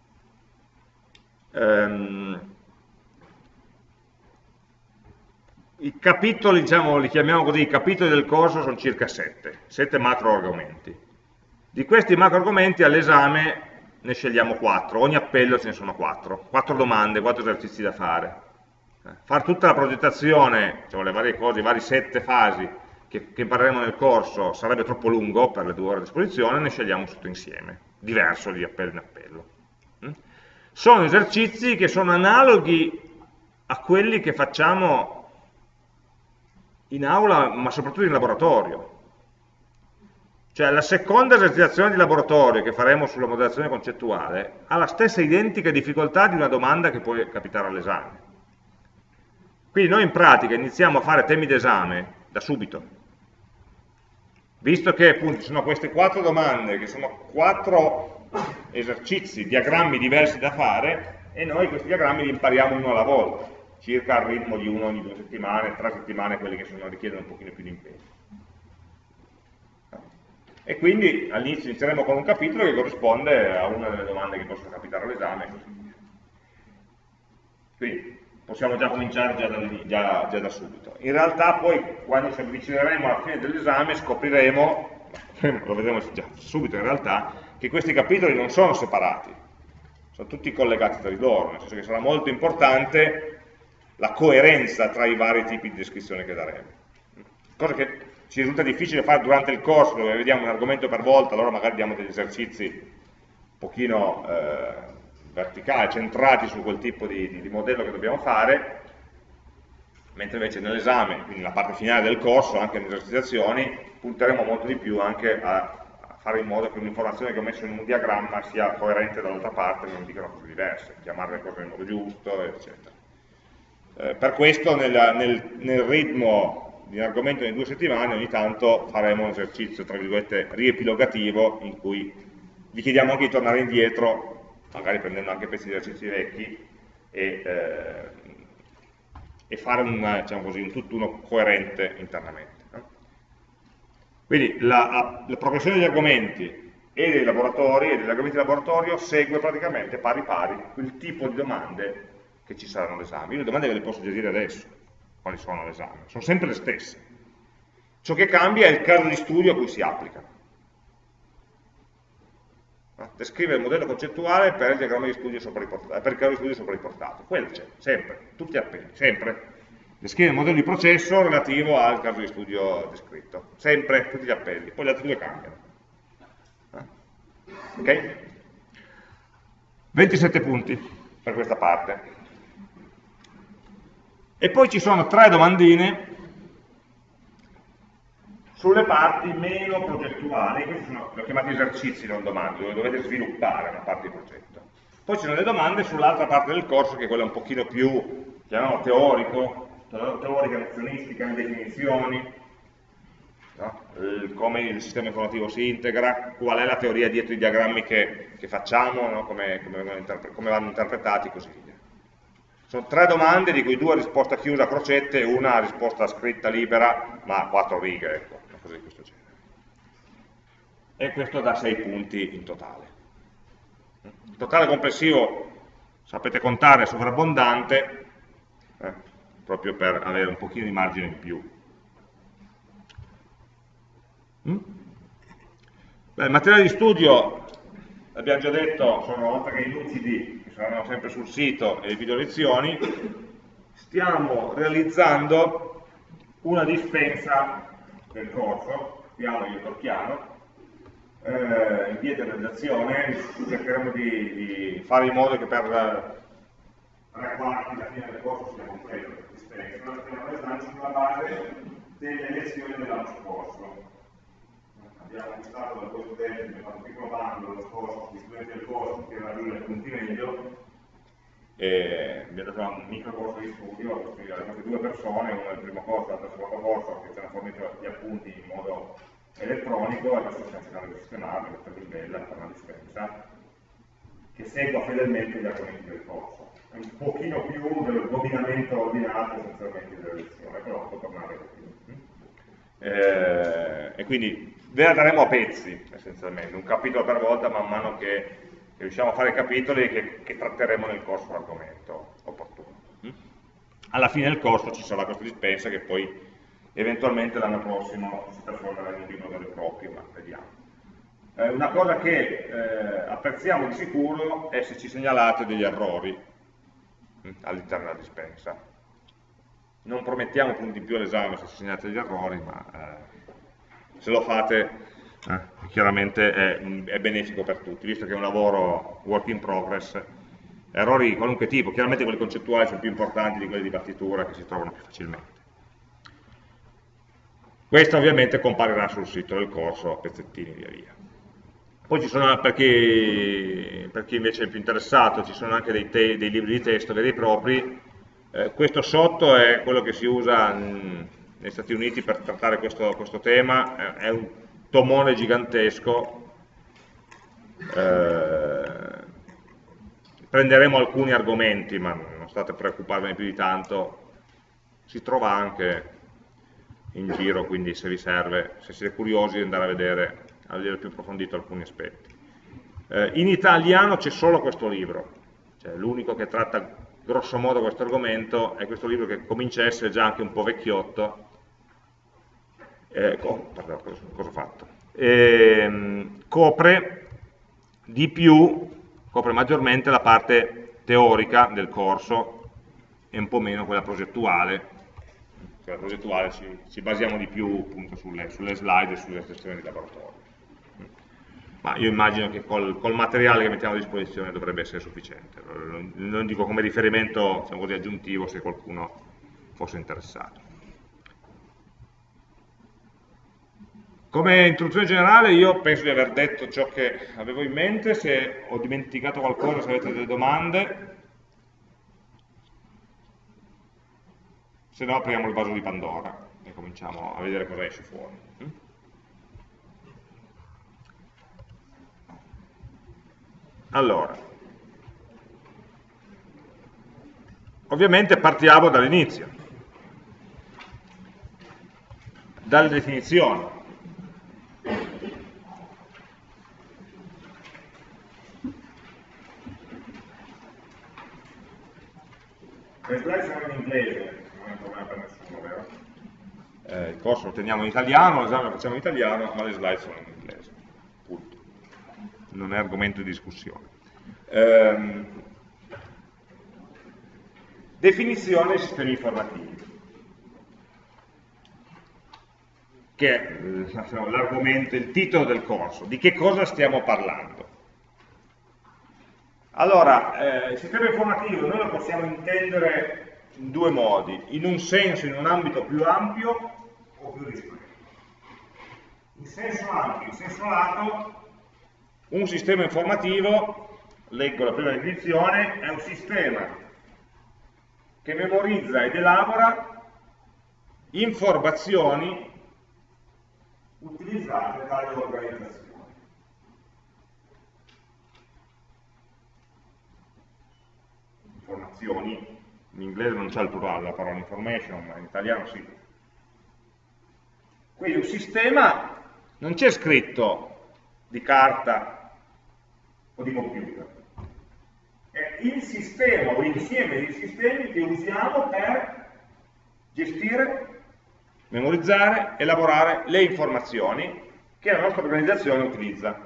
I capitoli, diciamo, li chiamiamo così, i capitoli del corso sono circa 7 macro argomenti. Di questi macro argomenti all'esame ne scegliamo 4, ogni appello ce ne sono 4 domande, 4 esercizi da fare. Fare tutta la progettazione, diciamo, le varie cose, i vari 7 fasi che impareremo nel corso sarebbe troppo lungo per le 2 ore a disposizione, ne scegliamo tutto insieme, diverso di appello in appello. Sono esercizi che sono analoghi a quelli che facciamo in aula, ma soprattutto in laboratorio. Cioè la seconda esercitazione di laboratorio che faremo sulla modellazione concettuale ha la stessa identica difficoltà di una domanda che può capitare all'esame. Quindi noi in pratica iniziamo a fare temi d'esame da subito, visto che appunto ci sono queste 4 domande, che sono 4 esercizi, diagrammi diversi da fare, e noi questi diagrammi li impariamo uno alla volta. circa al ritmo di uno ogni 2 settimane, 3 settimane quelli che richiedono un pochino più di impegno. E quindi all'inizio inizieremo con un capitolo che corrisponde a una delle domande che possono capitare all'esame e così via. Quindi possiamo già cominciare già da subito. In realtà poi quando ci avvicineremo alla fine dell'esame scopriremo, lo vedremo già subito in realtà, che questi capitoli non sono separati, sono tutti collegati tra di loro, nel senso che sarà molto importante la coerenza tra i vari tipi di descrizione che daremo. Cosa che ci risulta difficile fare durante il corso, dove vediamo un argomento per volta, allora magari diamo degli esercizi un pochino verticali, centrati su quel tipo di modello che dobbiamo fare, mentre invece nell'esame, quindi nella parte finale del corso, anche nelle esercitazioni, punteremo molto di più anche a fare in modo che un'informazione che ho messo in un diagramma sia coerente dall'altra parte e non dicano cose diverse, chiamare le cose nel modo giusto, eccetera. Per questo nel ritmo di un argomento in 2 settimane ogni tanto faremo un esercizio, tra virgolette, riepilogativo, in cui vi chiediamo anche di tornare indietro, magari prendendo anche pezzi di esercizi vecchi, e fare diciamo così, un tutt'uno coerente internamente. Quindi la progressione degli argomenti e dei laboratori e degli argomenti di laboratorio segue praticamente pari pari il tipo di domande che ci saranno all'esame. Io le domande ve le posso già dire adesso, quali sono all'esame, sono sempre le stesse. Ciò che cambia è il caso di studio a cui si applicano. Descrivere il modello concettuale per il diagramma di studio sopra riportato, per il caso di studio sopra riportato. Quello c'è, sempre, tutti appelli, sempre. Descrivere il modello di processo relativo al caso di studio descritto. Sempre, tutti gli appelli. Poi gli altri due cambiano. Ok? 27 punti per questa parte. E poi ci sono 3 domandine sulle parti meno progettuali, questi sono chiamati esercizi, non domande, dove dovete sviluppare una parte di progetto. Poi ci sono le domande sull'altra parte del corso, che è quella un pochino più, chiamiamolo teorica, nozionistica, in definizioni, no? Come il sistema informativo si integra, qual è la teoria dietro i diagrammi che facciamo, no? come vanno interpretati e così via. Sono 3 domande, di cui 2 a risposta chiusa a crocette e una a risposta scritta libera, ma a 4 righe, ecco, una cosa di questo genere. E questo da 6 punti in totale. Il totale complessivo, sapete contare, è sovrabbondante, proprio per avere un pochino di margine in più. Beh, il materiale di studio, abbiamo già detto, sono oltre che i lucidi, saranno sempre sul sito, e le video lezioni. Stiamo realizzando una dispensa del corso, piano e tocchiano, in via di realizzazione. Cercheremo di fare in modo che per 3/4 la fine del corso sia completa questa dispensa. Noi stiamo realizzando sulla base delle lezioni dell'anno scorso. Abbiamo acquistato da questo tempo, abbiamo fatto un piccolo bando dello scorso, gli studenti del corso che raggiunge i punti meglio, e abbiamo dato un micro corso di studio, quindi alle nostre 2 persone, uno del primo corso e l'altro del secondo corso, che ci hanno fornito gli appunti in modo elettronico, e adesso stiamo cercando di sistemarlo, questa è bella, per una dispensa, che segua fedelmente gli argomenti del corso. È un pochino più del dominamento ordinato essenzialmente delle lezioni, però può tornare più. E quindi ve la daremo a pezzi, essenzialmente, un capitolo per volta, man mano che riusciamo a fare i capitoli che tratteremo nel corso l'argomento opportuno. Alla fine del corso ci sarà questa dispensa che poi eventualmente l'anno prossimo si trasformerà in un libro vero e proprio, ma vediamo. Una cosa che apprezziamo di sicuro è se ci segnalate degli errori all'interno della dispensa. Non promettiamo punti in più all'esame se ci segnalate degli errori, ma se lo fate chiaramente è benefico per tutti, visto che è un lavoro work in progress. Errori di qualunque tipo, chiaramente quelli concettuali sono più importanti di quelli di battitura, che si trovano più facilmente. Questo ovviamente comparirà sul sito del corso a pezzettini via via. Poi ci sono, per chi invece è più interessato, ci sono anche dei libri di testo veri e propri. Questo sotto è quello che si usa negli Stati Uniti per trattare questo tema, è un tomone gigantesco, prenderemo alcuni argomenti, ma non state a preoccuparvene più di tanto, si trova anche in giro, quindi se vi serve, se siete curiosi di andare a vedere più approfondito alcuni aspetti. In italiano c'è solo questo libro, cioè l'unico che tratta grosso modo questo argomento è questo libro che comincia a essere già anche un po' vecchiotto. Pardon, cosa ho fatto? Copre maggiormente la parte teorica del corso e un po' meno quella progettuale. Quella progettuale ci basiamo di più appunto sulle slide e sulle sessioni di laboratorio. Ma io immagino che col materiale che mettiamo a disposizione dovrebbe essere sufficiente. Lo dico come riferimento, diciamo così, aggiuntivo se qualcuno fosse interessato. Come introduzione generale io penso di aver detto ciò che avevo in mente. Se ho dimenticato qualcosa, se avete delle domande, se no apriamo il vaso di Pandora e cominciamo a vedere cosa esce fuori. Allora, ovviamente partiamo dall'inizio, dalle definizioni. Le slide sono in inglese, non è un problema per nessuno, vero? Il corso lo teniamo in italiano, l'esame lo facciamo in italiano, ma le slide sono in inglese, punto. Non è argomento di discussione. Definizione dei sistemi informativi, che è l'argomento, il titolo del corso. Di che cosa stiamo parlando? Allora, il sistema informativo noi lo possiamo intendere in due modi, in un senso, in un ambito più ampio o più ristretto. In senso ampio, in senso lato, un sistema informativo, leggo la prima definizione, è un sistema che memorizza ed elabora informazioni utilizzate dalle organizzazioni. Informazioni, in inglese non c'è il plurale, la parola information, ma in italiano sì. Quindi un sistema non c'è scritto di carta o di computer, è il sistema o l'insieme di sistemi che usiamo per gestire, memorizzare, elaborare le informazioni che la nostra organizzazione utilizza.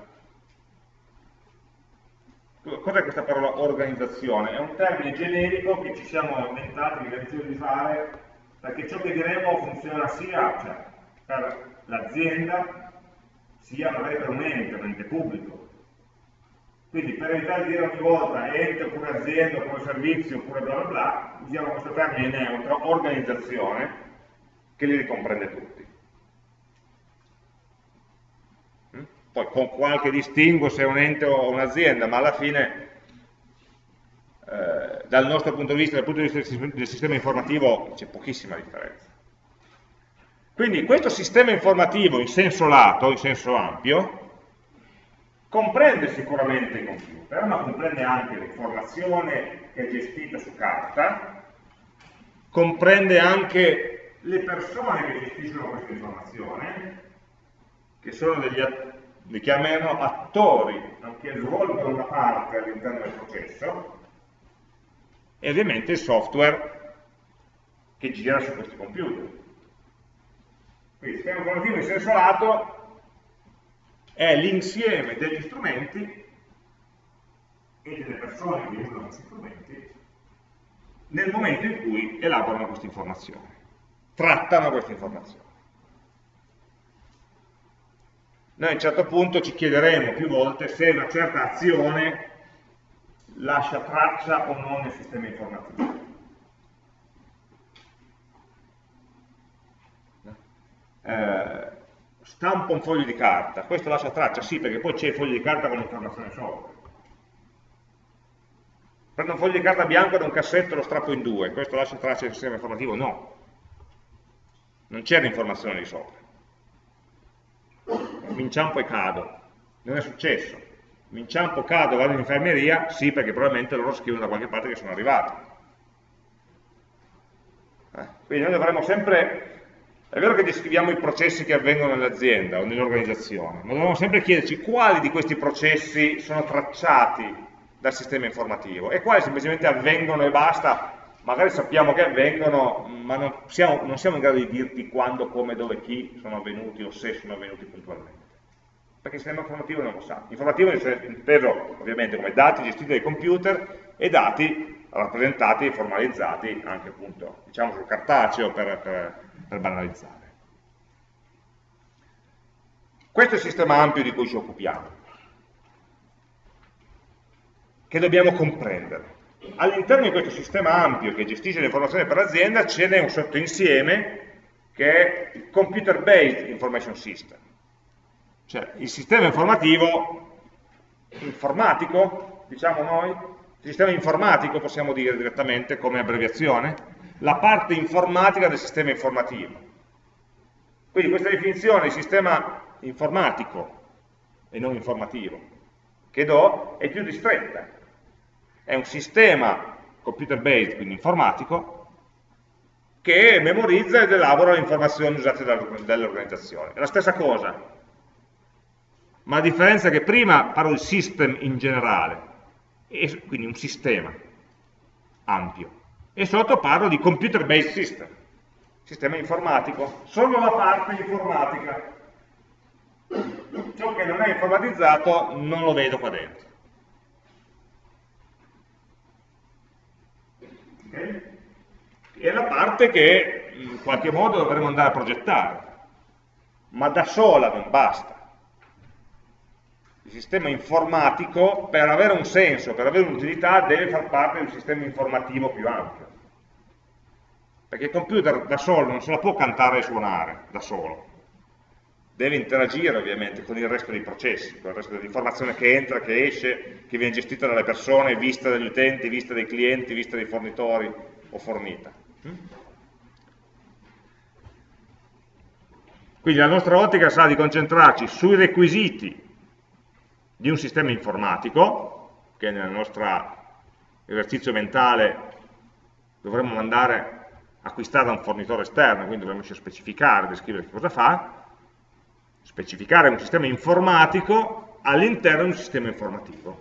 Cos'è questa parola organizzazione? È un termine generico che ci siamo inventati, che abbiamo di fare, perché ciò che diremo funziona sia per l'azienda, sia magari per un ente pubblico. Quindi per evitare di dire ogni volta ente oppure azienda oppure servizio oppure bla bla bla, usiamo questo termine neutro, organizzazione, che li ricomprende tutti. Poi con qualche distinguo se è un ente o un'azienda, ma alla fine dal nostro punto di vista, dal punto di vista del sistema informativo, c'è pochissima differenza. Quindi questo sistema informativo in senso lato, in senso ampio, comprende sicuramente i computer, ma comprende anche l'informazione che è gestita su carta, comprende anche le persone che gestiscono questa informazione, che sono li chiamiamo attori, che svolgono una parte all'interno del processo, e ovviamente il software che gira su questi computer. Quindi il sistema informativo in senso lato è l'insieme degli strumenti e delle persone che usano questi strumenti nel momento in cui elaborano questa informazione, trattano questa informazione. Noi a un certo punto ci chiederemo più volte se una certa azione lascia traccia o non nel sistema informativo. Stampo un foglio di carta, questo lascia traccia? Sì, perché poi c'è il foglio di carta con l'informazione sopra. Prendo un foglio di carta bianco da un cassetto e lo strappo in due, questo lascia traccia del sistema informativo? No. Non c'è l'informazione di sopra. Mi inciampo e cado. Non è successo. mi inciampo, cado, vado in infermeria, sì, perché probabilmente loro scrivono da qualche parte che sono arrivati. Quindi noi dovremmo sempre, è vero che descriviamo i processi che avvengono nell'azienda o nell'organizzazione, ma dovremmo sempre chiederci quali di questi processi sono tracciati dal sistema informativo e quali semplicemente avvengono e basta. Magari sappiamo che avvengono, ma non siamo in grado di dirti quando, come, dove, chi sono avvenuti o se sono avvenuti puntualmente. Perché il sistema informativo non lo sa. Informativo è inteso ovviamente come dati gestiti dai computer e dati rappresentati e formalizzati anche appunto, diciamo sul cartaceo per banalizzare. Questo è il sistema ampio di cui ci occupiamo, che dobbiamo comprendere. All'interno di questo sistema ampio che gestisce l'informazione per l'azienda ce n'è un sottoinsieme che è il Computer Based Information System, cioè il sistema informatico, diciamo noi, il sistema informatico possiamo dire direttamente come abbreviazione, la parte informatica del sistema informativo. Quindi questa definizione di sistema informatico e non informativo che do è più ristretta. È un sistema computer based, quindi informatico, che memorizza ed elabora le informazioni usate dall'organizzazione. È la stessa cosa, ma a differenza che prima parlo di system in generale, e quindi un sistema ampio, e sotto parlo di computer based system, sistema informatico, solo la parte informatica. Ciò che non è informatizzato non lo vedo qua dentro. È la parte che in qualche modo dovremmo andare a progettare, ma da sola non basta. Il sistema informatico, per avere un senso, per avere un'utilità, deve far parte di un sistema informativo più ampio. Perché il computer da solo non se la può cantare e suonare, da solo. Deve interagire ovviamente con il resto dei processi, con il resto dell'informazione che entra, che esce, che viene gestita dalle persone, vista dagli utenti, vista dai clienti, vista dai fornitori o fornita. Quindi la nostra ottica sarà di concentrarci sui requisiti di un sistema informatico, che nel nostro esercizio mentale dovremmo andare a acquistare da un fornitore esterno, quindi dovremmo specificare, descrivere che cosa fa, specificare un sistema informatico all'interno di un sistema informativo.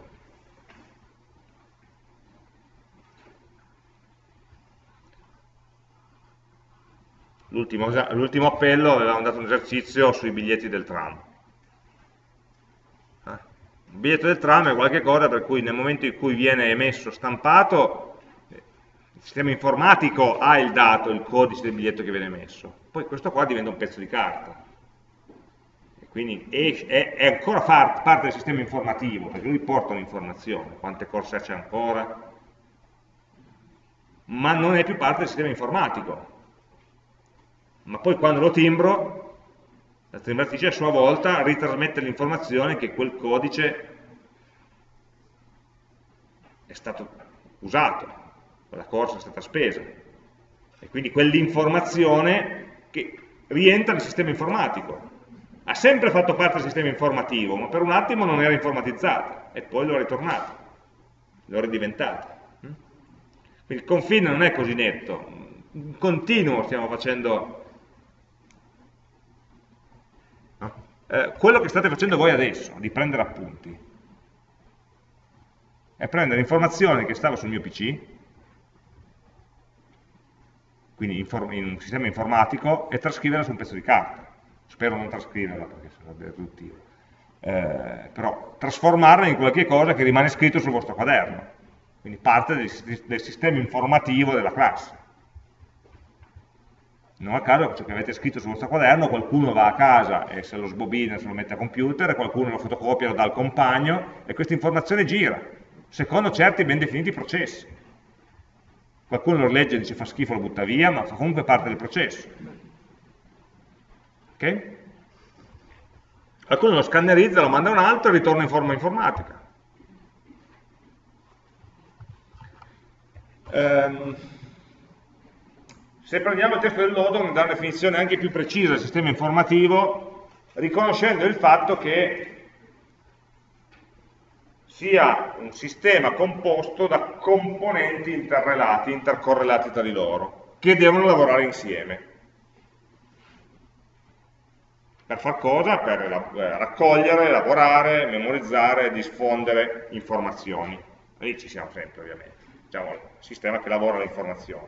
L'ultimo appello avevamo dato un esercizio sui biglietti del tram. Il biglietto del tram è qualche cosa per cui nel momento in cui viene emesso stampato, il sistema informatico ha il dato, il codice del biglietto che viene emesso. Poi questo qua diventa un pezzo di carta. Quindi è ancora parte del sistema informativo, perché lui porta un'informazione, quante corse c'è ancora, ma non è più parte del sistema informatico. Ma poi quando lo timbro, la timbratrice a sua volta ritrasmette l'informazione che quel codice è stato usato, quella corsa è stata spesa. E quindi quell'informazione che rientra nel sistema informatico. Ha sempre fatto parte del sistema informativo, ma per un attimo non era informatizzata, e poi lo è ritornato, lo è ridiventata. Quindi il confine non è così netto, in continuo stiamo facendo quello che state facendo voi adesso, di prendere appunti, è prendere informazione che stava sul mio PC, quindi in un sistema informatico, e trascriverla su un pezzo di carta. Spero non trascriverla perché sarebbe riduttivo, però trasformarla in qualche cosa che rimane scritto sul vostro quaderno, quindi parte del sistema informativo della classe. Non a caso ciò che avete scritto sul vostro quaderno, qualcuno va a casa e se lo sbobina, se lo mette a computer, qualcuno lo fotocopia, lo dà al compagno, e questa informazione gira, secondo certi ben definiti processi. Qualcuno lo legge e dice fa schifo, lo butta via, ma fa comunque parte del processo. Okay? Qualcuno lo scannerizza, lo manda a un altro e ritorna in forma informatica. Se prendiamo il testo del lodo, dà una definizione anche più precisa del sistema informativo, riconoscendo il fatto che sia un sistema composto da componenti interrelati, intercorrelati tra di loro, che devono lavorare insieme. Per far cosa? Per raccogliere, elaborare, memorizzare, diffondere informazioni. Lì ci siamo sempre, ovviamente. Diciamo, il sistema che lavora le informazioni.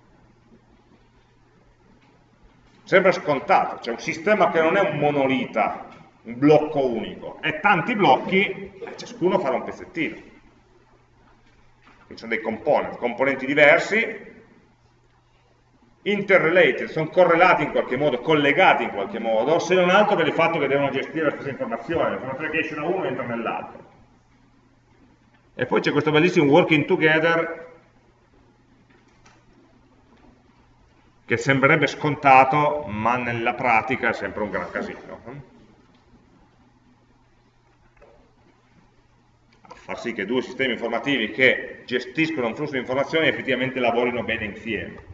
Sembra scontato, c'è un sistema che non è un monolita, un blocco unico, è tanti blocchi e ciascuno farà un pezzettino. Ci sono dei componenti diversi, interrelated, sono correlati in qualche modo, collegati in qualche modo, se non altro per il fatto che devono gestire la stessa informazione, l'informazione che esce da uno entra nell'altro. E poi c'è questo bellissimo working together che sembrerebbe scontato, ma nella pratica è sempre un gran casino. A far sì che due sistemi informativi che gestiscono un flusso di informazioni effettivamente lavorino bene insieme.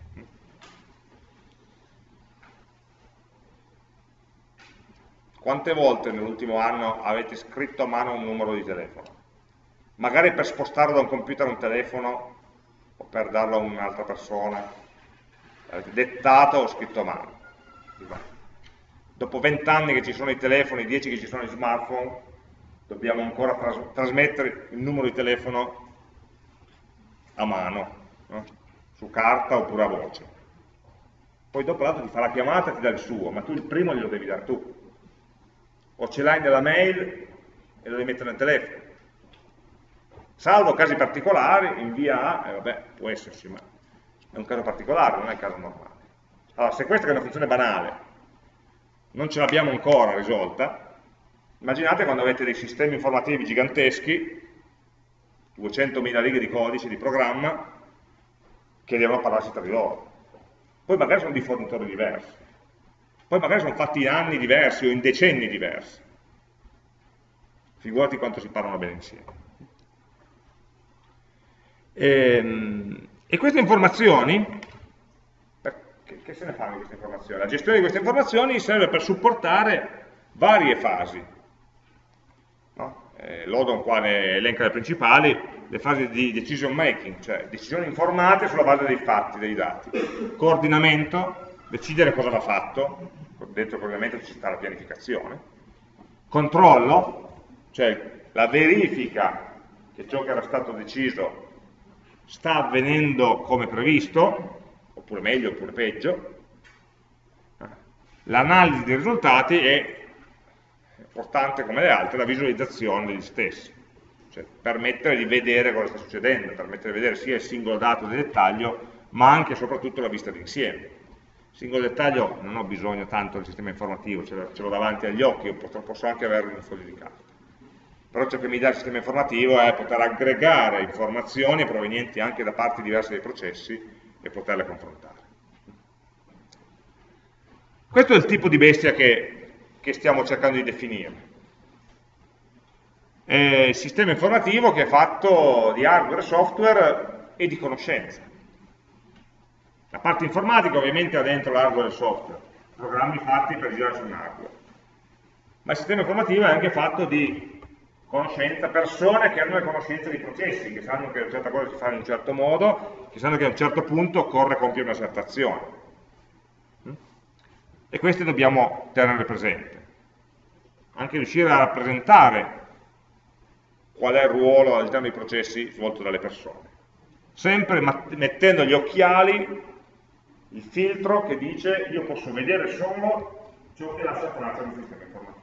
Quante volte nell'ultimo anno avete scritto a mano un numero di telefono? Magari per spostarlo da un computer a un telefono o per darlo a un'altra persona. Avete dettato o scritto a mano. Dopo 20 anni che ci sono i telefoni, 10 che ci sono gli smartphone, dobbiamo ancora trasmettere il numero di telefono a mano, no? Su carta oppure a voce. Poi dopo l'altro ti fa la chiamata e ti dà il suo, ma tu il primo glielo devi dare tu. O ce l'hai nella mail e lo devi mettere nel telefono. Salvo casi particolari, in via A, vabbè, può esserci, ma è un caso particolare, non è un caso normale. Allora, se questa che è una funzione banale, non ce l'abbiamo ancora risolta, immaginate quando avete dei sistemi informativi giganteschi, 200.000 righe di codice, di programma, che devono parlarsi tra di loro. Poi magari sono di fornitori diversi. Poi magari sono fatti in anni diversi o in decenni diversi. Figurati quanto si parlano bene insieme. E queste informazioni, che se ne fanno di queste informazioni? La gestione di queste informazioni serve per supportare varie fasi. No? L'Odon qua ne elenca le principali, le fasi di decision making, cioè decisioni informate sulla base dei fatti, dei dati. Coordinamento, decidere cosa va fatto, dentro il coordinamento ci sta la pianificazione. Controllo, cioè la verifica che ciò che era stato deciso sta avvenendo come previsto, oppure meglio, oppure peggio. L'analisi dei risultati è importante come le altre, la visualizzazione degli stessi, cioè permettere di vedere cosa sta succedendo, permettere di vedere sia il singolo dato di dettaglio, ma anche e soprattutto la vista d'insieme. Il singolo dettaglio non ho bisogno tanto del sistema informativo, ce l'ho davanti agli occhi, io posso anche averlo in un foglio di carta. Però ciò che mi dà il sistema informativo è poter aggregare informazioni provenienti anche da parti diverse dei processi e poterle confrontare. Questo è il tipo di bestia che stiamo cercando di definire. È il sistema informativo che è fatto di hardware, software e di conoscenza. La parte informatica ovviamente ha dentro l'hardware e il software, programmi fatti per girare su un hardware. Ma il sistema informativo è anche fatto di conoscenza, persone che hanno le conoscenze dei processi, che sanno che una certa cosa si fa in un certo modo, che sanno che a un certo punto occorre compiere una certa azione. E queste dobbiamo tenere presente. Anche riuscire a rappresentare qual è il ruolo all'interno dei processi svolto dalle persone. Sempre mettendo gli occhiali, il filtro che dice io posso vedere solo ciò che lascia traccia del sistema informativo.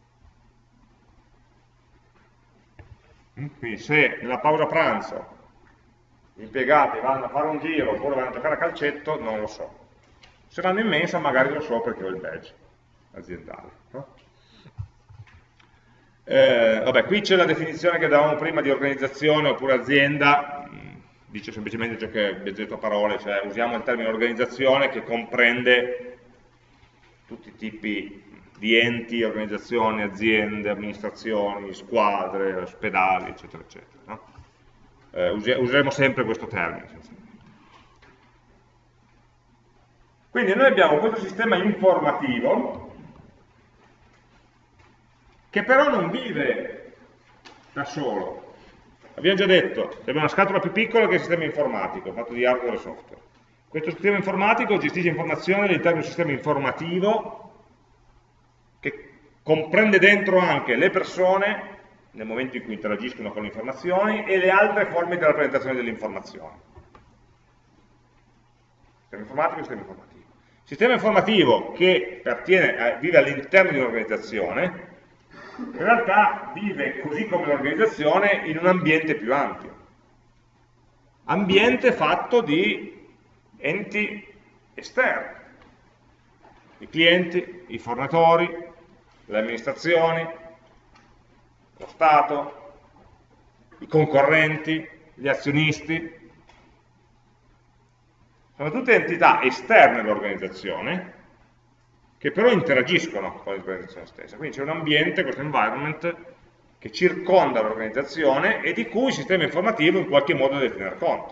Quindi se nella pausa pranzo gli impiegati vanno a fare un giro oppure vanno a giocare a calcetto, non lo so. Se vanno in mensa magari lo so perché ho il badge aziendale. No? Vabbè, qui c'è la definizione che davamo prima di organizzazione oppure azienda, dice semplicemente ciò che abbiamo detto a parole, cioè usiamo il termine organizzazione che comprende tutti i tipi di enti, organizzazioni, aziende, amministrazioni, squadre, ospedali, eccetera, eccetera. No? Useremo sempre questo termine. Quindi noi abbiamo questo sistema informativo che però non vive da solo, Abbiamo già detto che abbiamo una scatola più piccola che è il sistema informatico, fatto di hardware e software. Questo sistema informatico gestisce informazioni all'interno di un sistema informativo che comprende dentro anche le persone, nel momento in cui interagiscono con le informazioni, e le altre forme di rappresentazione delle informazioni. Sistema informatico e sistema informativo. Sistema informativo che vive all'interno di un'organizzazione, in realtà vive così come l'organizzazione in un ambiente più ampio. Ambiente fatto di enti esterni, i clienti, i fornitori, le amministrazioni, lo Stato, i concorrenti, gli azionisti. Sono tutte entità esterne all'organizzazione che però interagiscono con l'organizzazione stessa. Quindi c'è un ambiente, questo environment, che circonda l'organizzazione e di cui il sistema informativo in qualche modo deve tener conto.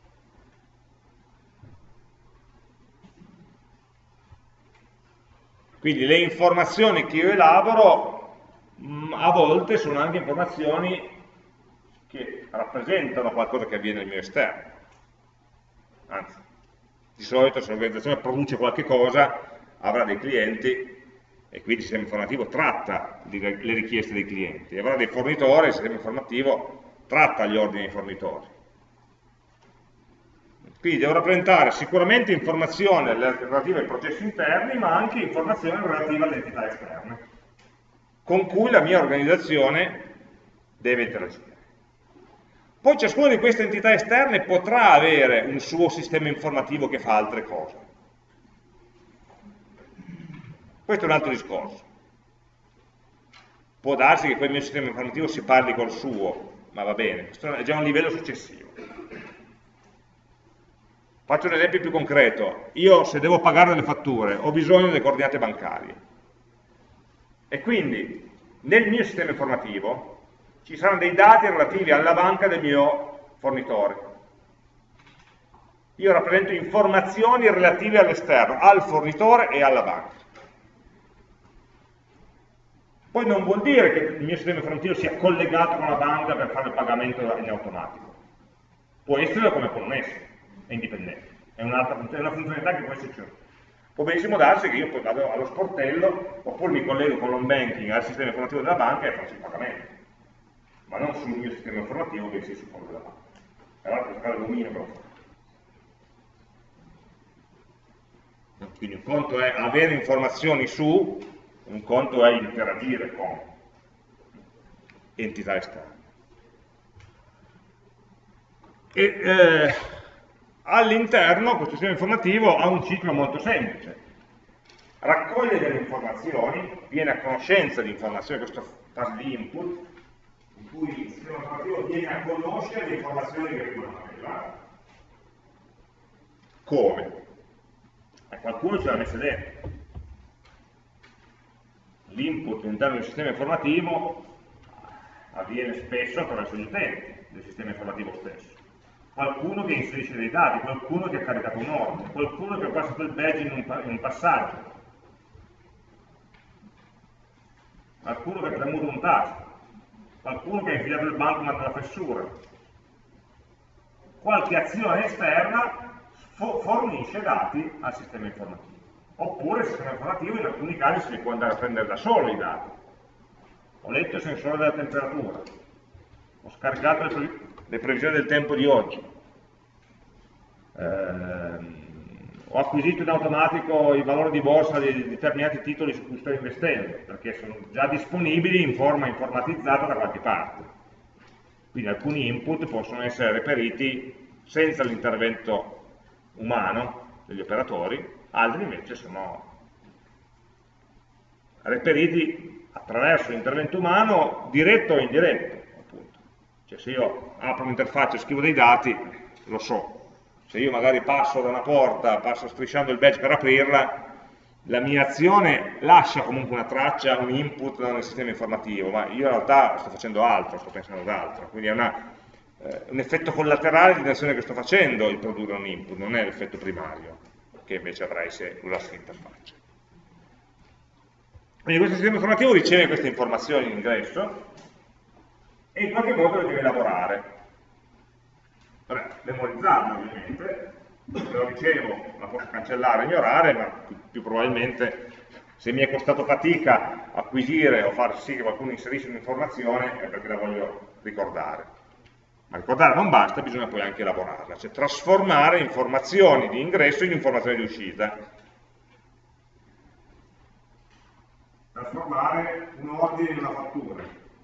Quindi le informazioni che io elaboro a volte sono anche informazioni che rappresentano qualcosa che avviene nel mio esterno. Anzi, di solito se l'organizzazione produce qualche cosa avrà dei clienti e quindi il sistema informativo tratta le richieste dei clienti, e avrà dei fornitori, il sistema informativo tratta gli ordini dei fornitori. Quindi devo rappresentare sicuramente informazioni relative ai processi interni, ma anche informazioni relative alle entità esterne, con cui la mia organizzazione deve interagire. Poi ciascuna di queste entità esterne potrà avere un suo sistema informativo che fa altre cose. Questo è un altro discorso. Può darsi che poi il mio sistema informativo si parli col suo, ma va bene, questo è già un livello successivo. Faccio un esempio più concreto. Io, se devo pagare delle fatture, ho bisogno delle coordinate bancarie. E quindi, nel mio sistema informativo, ci saranno dei dati relativi alla banca del mio fornitore. Io rappresento informazioni relative all'esterno, al fornitore e alla banca. Poi non vuol dire che il mio sistema informativo sia collegato con la banca per fare il pagamento in automatico. Può essere come può non essere, è indipendente. È una funzionalità che può esserci. Può benissimo darsi che io poi vado allo sportello, oppure mi collego con l'home banking al sistema informativo della banca e faccio il pagamento. Ma non sul mio sistema informativo, bensì sul quello della banca. Allora per fare il dominio che lo fa. Quindi un conto è avere informazioni su, un conto è interagire con entità esterne. E all'interno questo sistema informativo ha un ciclo molto semplice. Raccoglie delle informazioni, viene a conoscenza di informazioni, questa fase di input, in cui il sistema informativo viene a conoscere le informazioni che prima aveva. Come? Qualcuno ce l'ha messa dentro. L'input all'interno del sistema informativo avviene spesso attraverso gli utenti del sistema informativo stesso. Qualcuno che inserisce dei dati, qualcuno che ha caricato un ordine, qualcuno che ha passato il badge in un passaggio, qualcuno che ha premuto un tasto, qualcuno che ha infilato il bancomat nella fessura. Qualche azione esterna fornisce dati al sistema informativo. Oppure il sistema informativo in alcuni casi se li può andare a prendere da solo i dati. Ho letto il sensore della temperatura, ho scaricato le previsioni del tempo di oggi, ho acquisito in automatico i valori di borsa di determinati titoli su cui sto investendo, perché sono già disponibili in forma informatizzata da qualche parte. Quindi alcuni input possono essere reperiti senza l'intervento umano degli operatori, altri invece sono reperiti attraverso l'intervento umano diretto o indiretto, appunto. Cioè se io apro un'interfaccia e scrivo dei dati, lo so. Se io magari passo da una porta, passo strisciando il badge per aprirla, la mia azione lascia comunque una traccia, un input nel sistema informativo, ma io in realtà sto facendo altro, sto pensando ad altro, quindi è un effetto collaterale di un'azione che sto facendo il produrre un input, non è l'effetto primario che invece avrei se usassi l'interfaccia. Quindi questo sistema informativo riceve queste informazioni in ingresso e in qualche modo le deve elaborare. Vabbè, memorizzarle ovviamente, se lo ricevo la posso cancellare, ignorare, ma più probabilmente se mi è costato fatica acquisire o far sì che qualcuno inserisce un'informazione è perché la voglio ricordare. Ma ricordare non basta, bisogna poi anche elaborarla, cioè trasformare informazioni di ingresso in informazioni di uscita. Trasformare un ordine in una fattura.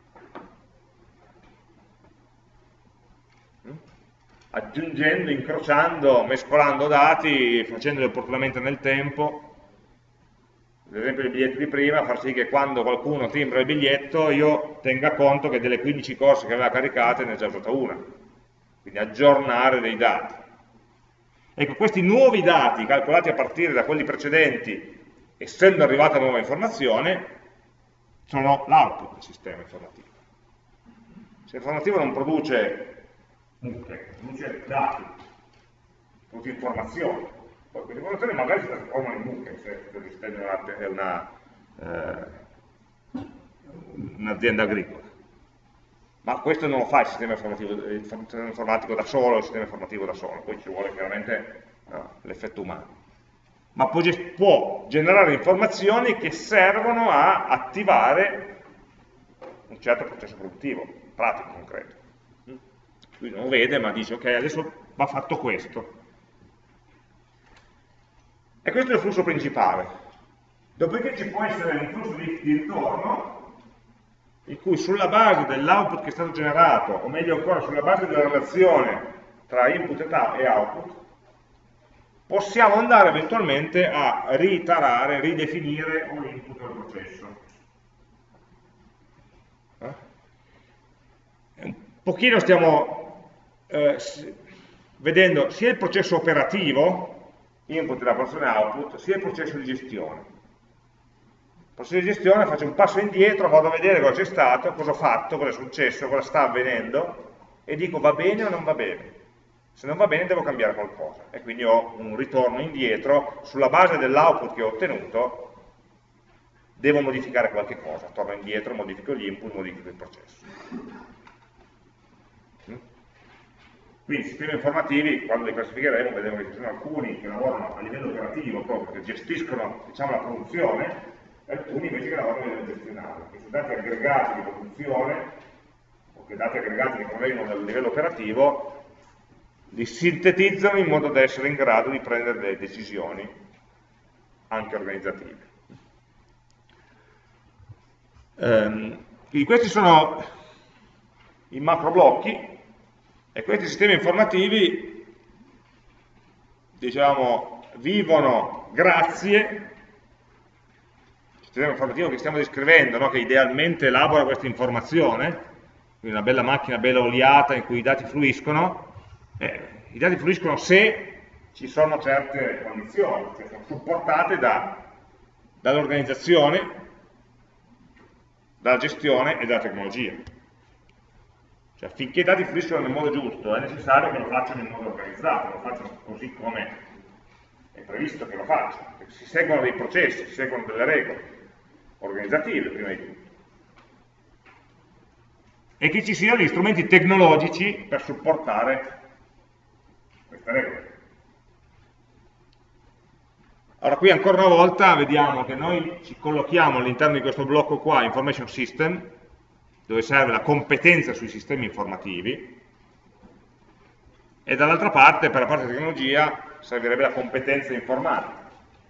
Aggiungendo, incrociando, mescolando dati, facendoli opportunamente nel tempo. Ad esempio il biglietto di prima, far sì che quando qualcuno timbra il biglietto io tenga conto che delle 15 corse che aveva caricate ne ha già usata una. Quindi aggiornare dei dati. Ecco, questi nuovi dati calcolati a partire da quelli precedenti, essendo arrivata nuova informazione, sono l'output del sistema informativo. Se l'informativo non produce mucche, produce dati, produce informazioni, poi queste informazioni magari si trasformano in mucche, se il sistema è un'azienda agricola. Ma questo non lo fa il sistema informatico da solo, il sistema informativo da solo, poi ci vuole chiaramente l'effetto umano. Ma può generare informazioni che servono a attivare un certo processo produttivo, pratico, concreto. Lui non lo vede, ma dice, ok, adesso va fatto questo. E questo è il flusso principale. Dopodiché ci può essere un flusso di ritorno in cui sulla base dell'output che è stato generato, o meglio ancora sulla base della relazione tra input e output, possiamo andare eventualmente a ritarare, ridefinire un input del processo. Un pochino stiamo vedendo sia il processo operativo, input e la porzione output, sia il processo di gestione. Il processo di gestione faccio un passo indietro, vado a vedere cosa c'è stato, cosa ho fatto, cosa è successo, cosa sta avvenendo e dico va bene o non va bene. Se non va bene devo cambiare qualcosa e quindi ho un ritorno indietro, sulla base dell'output che ho ottenuto devo modificare qualche cosa, torno indietro, modifico gli input, modifico il processo. Quindi i sistemi informativi, quando li classificheremo, vedremo che ci sono alcuni che lavorano a livello operativo, proprio che gestiscono diciamo, la produzione, e alcuni invece che lavorano a livello gestionale, che sono dati aggregati di produzione, o che dati aggregati che provengono dal livello operativo, li sintetizzano in modo da essere in grado di prendere delle decisioni, anche organizzative. Quindi questi sono i macro blocchi, e questi sistemi informativi, diciamo, vivono grazie al sistema informativo che stiamo descrivendo, no? Che idealmente elabora questa informazione, quindi una bella macchina, bella oliata in cui i dati fluiscono. I dati fluiscono se ci sono certe condizioni, cioè sono supportate dall'organizzazione, dalla gestione e dalla tecnologia. Cioè, affinché i dati fluiscano nel modo giusto è necessario che lo facciano in modo organizzato, lo facciano così come è previsto che lo facciano, che si seguono dei processi, si seguono delle regole organizzative prima di tutto. E che ci siano gli strumenti tecnologici per supportare queste regole. Allora qui ancora una volta vediamo che noi ci collochiamo all'interno di questo blocco qua, Information System, dove serve la competenza sui sistemi informativi, e dall'altra parte, per la parte di tecnologia, servirebbe la competenza informatica,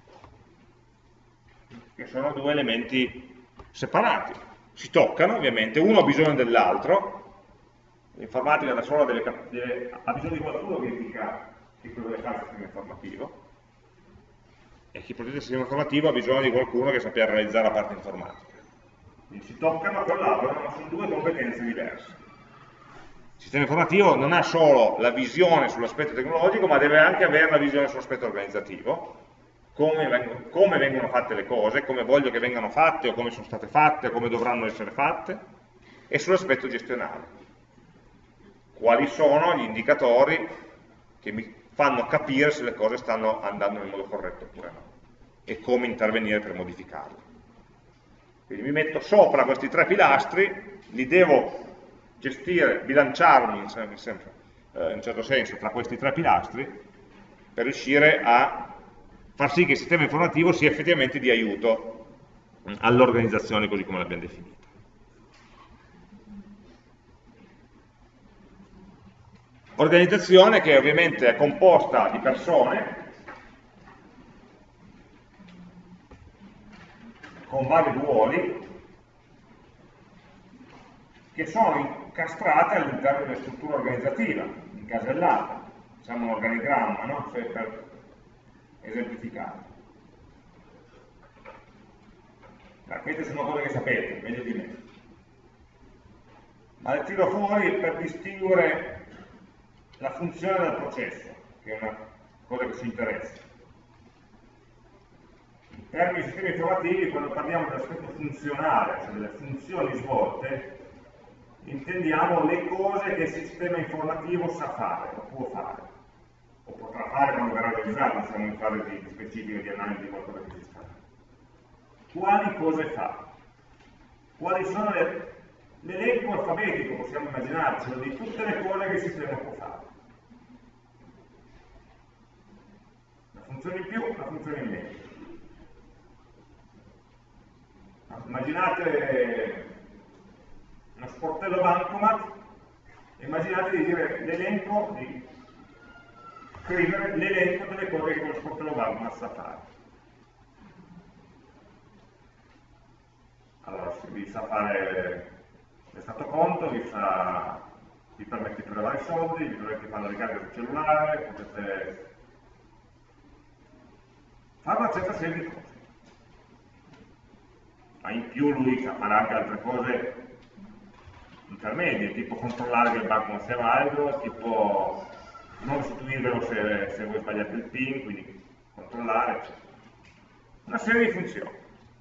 che sono due elementi separati. Si toccano, ovviamente, uno ha bisogno dell'altro, l'informatica da sola ha bisogno di qualcuno che verifica che cosa deve fare il sistema informativo, e chi produce il sistema informativo ha bisogno di qualcuno che sappia realizzare la parte informatica. Quindi si toccano, collaborano, ma sono due competenze diverse. Il sistema informativo non ha solo la visione sull'aspetto tecnologico, ma deve anche avere la visione sull'aspetto organizzativo, come vengono fatte le cose, come voglio che vengano fatte, o come sono state fatte, o come dovranno essere fatte, e sull'aspetto gestionale. Quali sono gli indicatori che mi fanno capire se le cose stanno andando nel modo corretto oppure no, e come intervenire per modificarle. Quindi mi metto sopra questi tre pilastri, li devo gestire, bilanciarmi in un certo senso tra questi tre pilastri per riuscire a far sì che il sistema informativo sia effettivamente di aiuto all'organizzazione così come l'abbiamo definita. Organizzazione che ovviamente è composta di persone con vari ruoli che sono incastrate all'interno della struttura organizzativa, incasellate, diciamo un organigramma, no? Per esemplificare. Queste sono cose che sapete, meglio di me. Ma le tiro fuori per distinguere la funzione del processo, che è una cosa che ci interessa. In termini di sistemi informativi, quando parliamo dell'aspetto funzionale, cioè delle funzioni svolte, intendiamo le cose che il sistema informativo sa fare, o può fare, o potrà fare quando verrà realizzato, siamo in fase di specifica di analisi di qualcosa che si sta. Quali cose fa? Quali sono l'elenco alfabetico, possiamo immaginarcelo, di tutte le cose che il sistema può fare. Una funzione in più, una funzione in meno. Immaginate uno sportello bancomat, immaginate di dire l'elenco, di scrivere l'elenco delle cose che quello sportello bancomat sa fare. Allora, vi sa fare l'estato conto, vi permette di prelevare i soldi, vi permette di fare la ricarica sul cellulare, potete fare una certa serie di cose. Ma in più lui sa fare anche altre cose intermedie, tipo controllare che il banco sia valido, tipo non restituirvelo se voi sbagliate il PIN, quindi controllare, eccetera. Una serie di funzioni.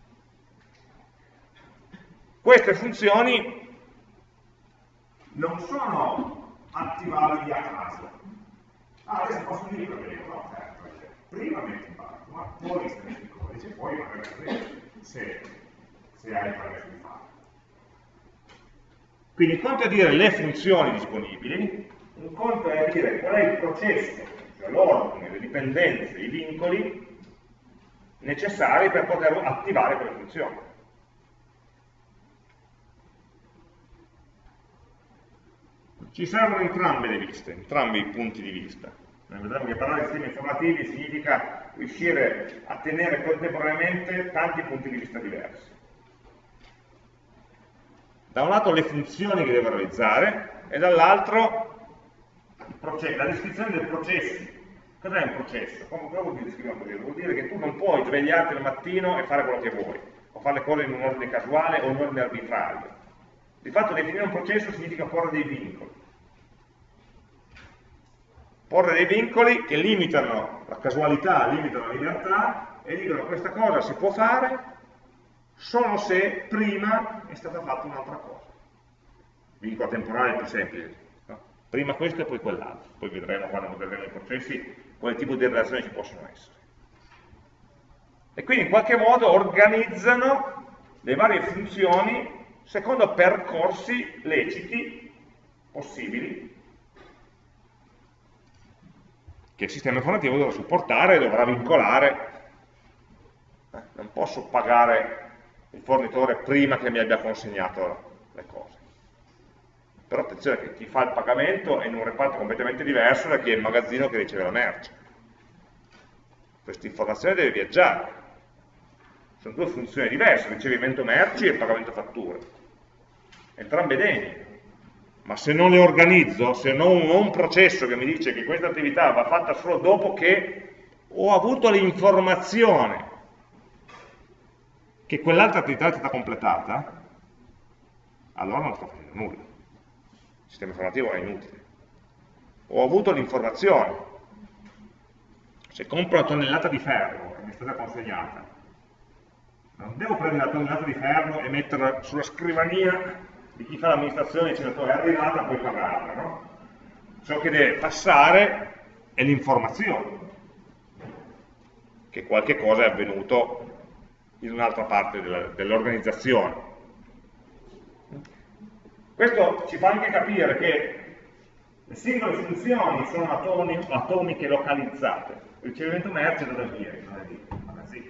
Queste funzioni non sono attivabili a caso. Adesso posso dire che no, certo, prima metti in banco, ma poi scrivi il codice, poi magari se hai il permesso di farlo. Quindi un conto è dire le funzioni disponibili, un conto è dire qual è il processo, cioè l'ordine, le dipendenze, i vincoli necessari per poter attivare quelle funzioni. Ci servono entrambe le viste, entrambi i punti di vista. Vedremo che parlare di sistemi informativi significa riuscire a tenere contemporaneamente tanti punti di vista diversi. Da un lato le funzioni che devo realizzare e dall'altro la descrizione del processo. Cos'è un processo? Come vuol dire descrivere un processo? Vuol dire che tu non puoi svegliarti al mattino e fare quello che vuoi, o fare le cose in un ordine casuale o in un ordine arbitrario. Di fatto definire un processo significa porre dei vincoli. Porre dei vincoli che limitano la casualità, limitano la libertà e dicono questa cosa si può fare solo se prima è stata fatta un'altra cosa. Vincolo temporale più semplice. No? Prima questo e poi quell'altro. Poi vedremo quando vedremo i processi quale tipo di relazioni ci possono essere. E quindi in qualche modo organizzano le varie funzioni secondo percorsi leciti, possibili, che il sistema informativo dovrà supportare e dovrà vincolare. Non posso pagare il fornitore prima che mi abbia consegnato le cose. Però attenzione che chi fa il pagamento è in un reparto completamente diverso da chi è il magazzino che riceve la merce. Questa informazione deve viaggiare. Sono due funzioni diverse, ricevimento merci e pagamento fatture. Entrambe degne. Ma se non le organizzo, se non ho un processo che mi dice che questa attività va fatta solo dopo che ho avuto l'informazione che quell'altra attività è stata completata, allora non sto facendo nulla. Il sistema informativo è inutile. Ho avuto l'informazione. Se compro una tonnellata di ferro che mi è stata consegnata, non devo prendere la tonnellata di ferro e metterla sulla scrivania di chi fa l'amministrazione dicendo è arrivata, puoi pagarla, no? Ciò che deve passare è l'informazione, che qualche cosa è avvenuto in un'altra parte dell'organizzazione. Questo ci fa anche capire che le singole funzioni sono atomiche localizzate. Il ricevimento merci dove avviene? Non è lì, magazzino.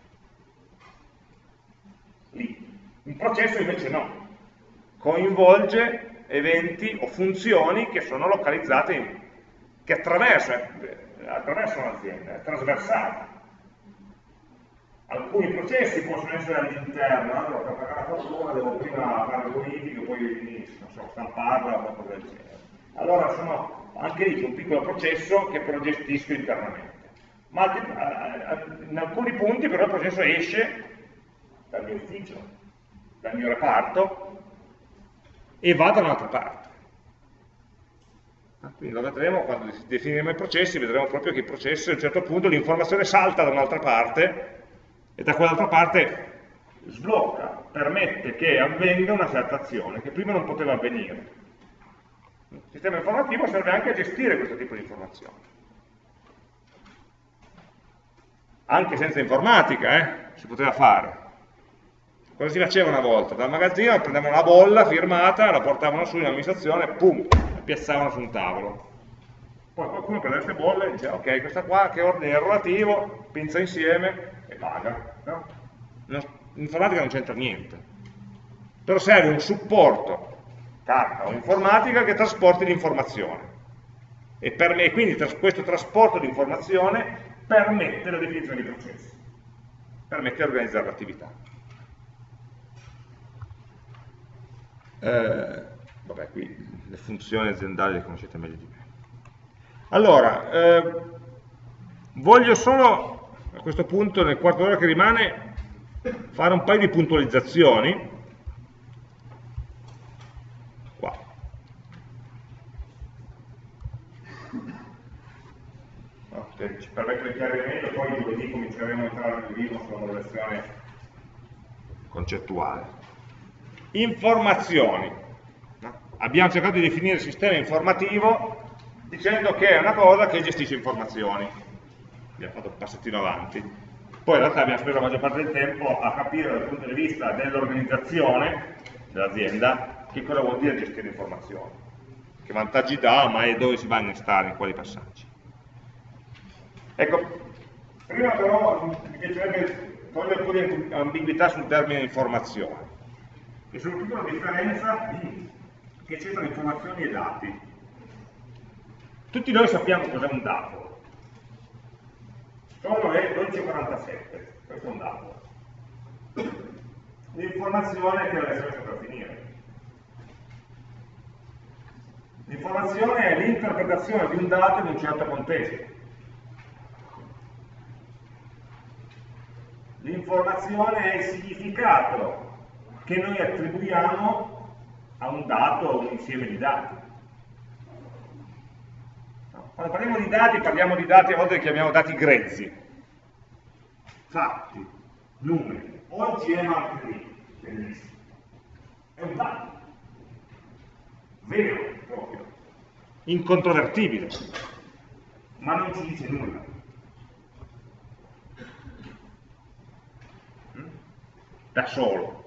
Lì. Un processo invece no. Coinvolge eventi o funzioni che sono localizzate, che attraversano l'azienda, è trasversale. Alcuni processi possono essere all'interno, allora per preparare la fattura devo prima fare le bonifiche, poi non so, stamparla o qualcosa del genere. Allora anche lì c'è un piccolo processo che però gestisco internamente. Ma in alcuni punti però il processo esce dal mio ufficio, dal mio reparto e va da un'altra parte. Quindi lo vedremo quando definiremo i processi, vedremo proprio che i processi a un certo punto l'informazione salta da un'altra parte e da quell'altra parte sblocca, permette che avvenga una certa azione che prima non poteva avvenire. Il sistema informativo serve anche a gestire questo tipo di informazioni. Anche senza informatica, si poteva fare. Cosa si faceva una volta? Dal magazzino prendevano una bolla firmata, la portavano su in amministrazione, pum, la piazzavano su un tavolo. Poi qualcuno prende queste bolle e dice, ok, questa qua che ordine è relativo, pinza insieme e paga. No? L'informatica non c'entra niente. Però serve un supporto, carta o informatica, che trasporti l'informazione. E quindi questo trasporto di informazione permette la definizione di processi, permette di organizzare l'attività. Vabbè, qui le funzioni aziendali le conoscete meglio di me. Allora, voglio solo a questo punto, nel quarto d'ora che rimane, fare un paio di puntualizzazioni. Qua. No, che ci permette di chiarire meglio, poi giovedì cominceremo a entrare nel vivo sulla modellazione concettuale. Informazioni. No? Abbiamo cercato di definire il sistema informativo dicendo che è una cosa che gestisce informazioni. Abbiamo fatto un passettino avanti. Poi in realtà abbiamo speso la maggior parte del tempo a capire dal punto di vista dell'organizzazione dell'azienda che cosa vuol dire gestire informazioni, che vantaggi dà, ma dove si va a innestare, in quali passaggi. Ecco, prima però mi piacerebbe togliere un po' di ambiguità sul termine informazione e soprattutto la differenza che c'è tra informazioni e dati. Tutti noi sappiamo cos'è un dato. Solo è 12,47, questo è un dato. L'informazione che deve essere per finire. L'informazione è l'interpretazione di un dato in un certo contesto. L'informazione è il significato che noi attribuiamo a un dato o un insieme di dati. Quando parliamo di dati, parliamo di dati, a volte li chiamiamo dati grezzi. Fatti, numeri. Oggi è martedì, bellissimo. È un dato. Vero, proprio. Incontrovertibile. Ma non ci dice nulla. Da solo.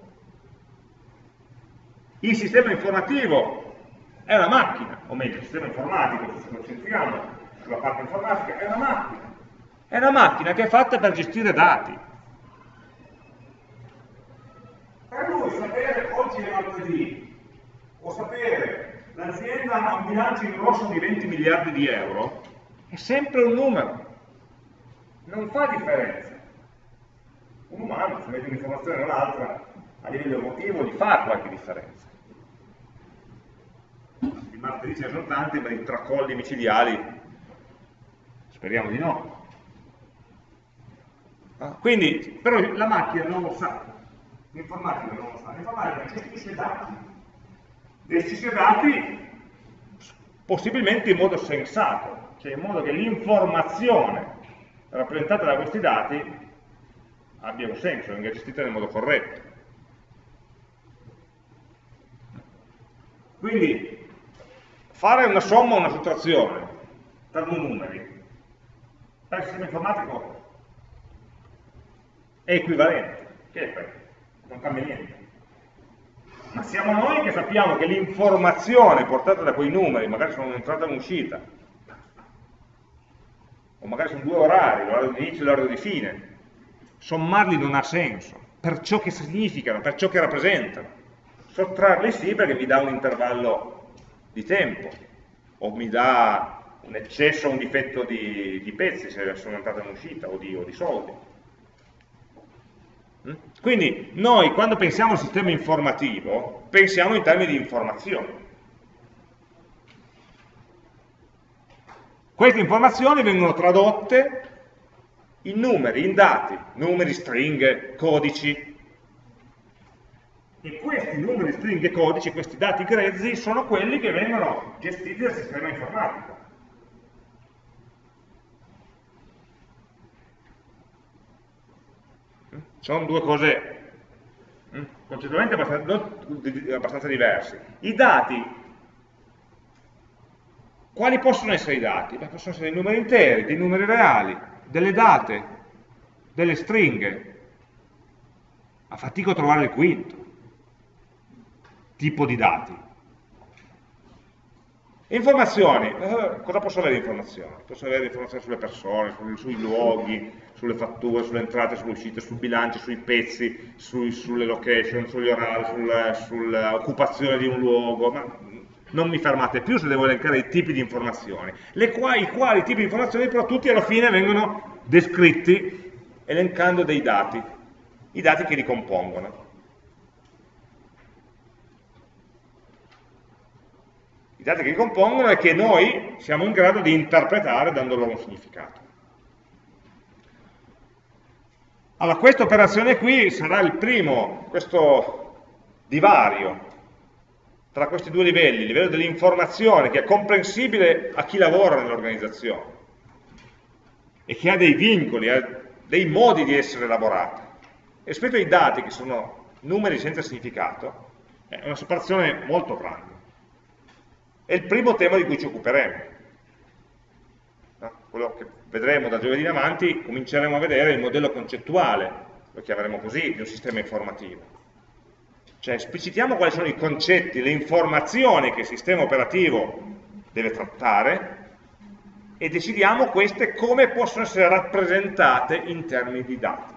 Il sistema informativo è una macchina, o meglio, il sistema informatico, se ci concentriamo sulla parte informatica, è una macchina. È una macchina che è fatta per gestire dati. Per lui sapere oggi è martedì, o sapere l'azienda ha un bilancio in rosso di 20 miliardi di euro, è sempre un numero. Non fa differenza. Un umano, se mette un'informazione o un'altra, a livello emotivo gli fa qualche differenza. Di martedì ce ne sono tanti, ma di tracolli micidiali speriamo di no. Quindi, però la macchina non lo sa, l'informatica non lo sa, l'informatica gestisce dati. Gestisce dati possibilmente in modo sensato, cioè in modo che l'informazione rappresentata da questi dati abbia un senso, venga gestita nel modo corretto. Quindi fare una somma o una sottrazione tra due numeri per il sistema informatico è equivalente, che è questo? Non cambia niente. ma siamo noi che sappiamo che l'informazione portata da quei numeri, magari sono un'entrata e un'uscita, o magari sono due orari, l'orario di inizio e l'orario di fine, sommarli non ha senso, per ciò che significano, per ciò che rappresentano. Sottrarli sì, perché mi dà un intervallo di tempo, o mi dà un eccesso o un difetto di pezzi, se sono entrata in uscita, o di soldi. Quindi noi quando pensiamo al sistema informativo, pensiamo in termini di informazioni. Queste informazioni vengono tradotte in numeri, in dati, numeri, stringhe, codici. E questi numeri, stringhe, codici, questi dati grezzi, sono quelli che vengono gestiti dal sistema informatico. Sono due cose concettualmente abbastanza diverse. I dati, quali possono essere i dati? Beh, possono essere dei numeri interi, dei numeri reali, delle date, delle stringhe. Ma fatico a trovare il quinto tipo di dati. Informazioni, cosa posso avere informazioni? Posso avere informazioni sulle persone, sui luoghi, sulle fatture, sulle entrate, sulle uscite, sui bilanci, sui pezzi, sulle location, sugli orari, sull'occupazione di un luogo, ma non mi fermate più se devo elencare i tipi di informazioni, i quali tipi di informazioni però tutti alla fine vengono descritti elencando dei dati, i dati che li compongono. I dati che li compongono e che noi siamo in grado di interpretare dando loro un significato. Allora, questa operazione qui sarà questo divario tra questi due livelli, il livello dell'informazione che è comprensibile a chi lavora nell'organizzazione e che ha dei vincoli, ha dei modi di essere elaborata, rispetto ai dati che sono numeri senza significato, è una separazione molto grande. È il primo tema di cui ci occuperemo. Quello che vedremo da giovedì in avanti, cominceremo a vedere il modello concettuale, lo chiameremo così, di un sistema informativo. Cioè esplicitiamo quali sono i concetti, le informazioni che il sistema operativo deve trattare e decidiamo queste come possono essere rappresentate in termini di dati.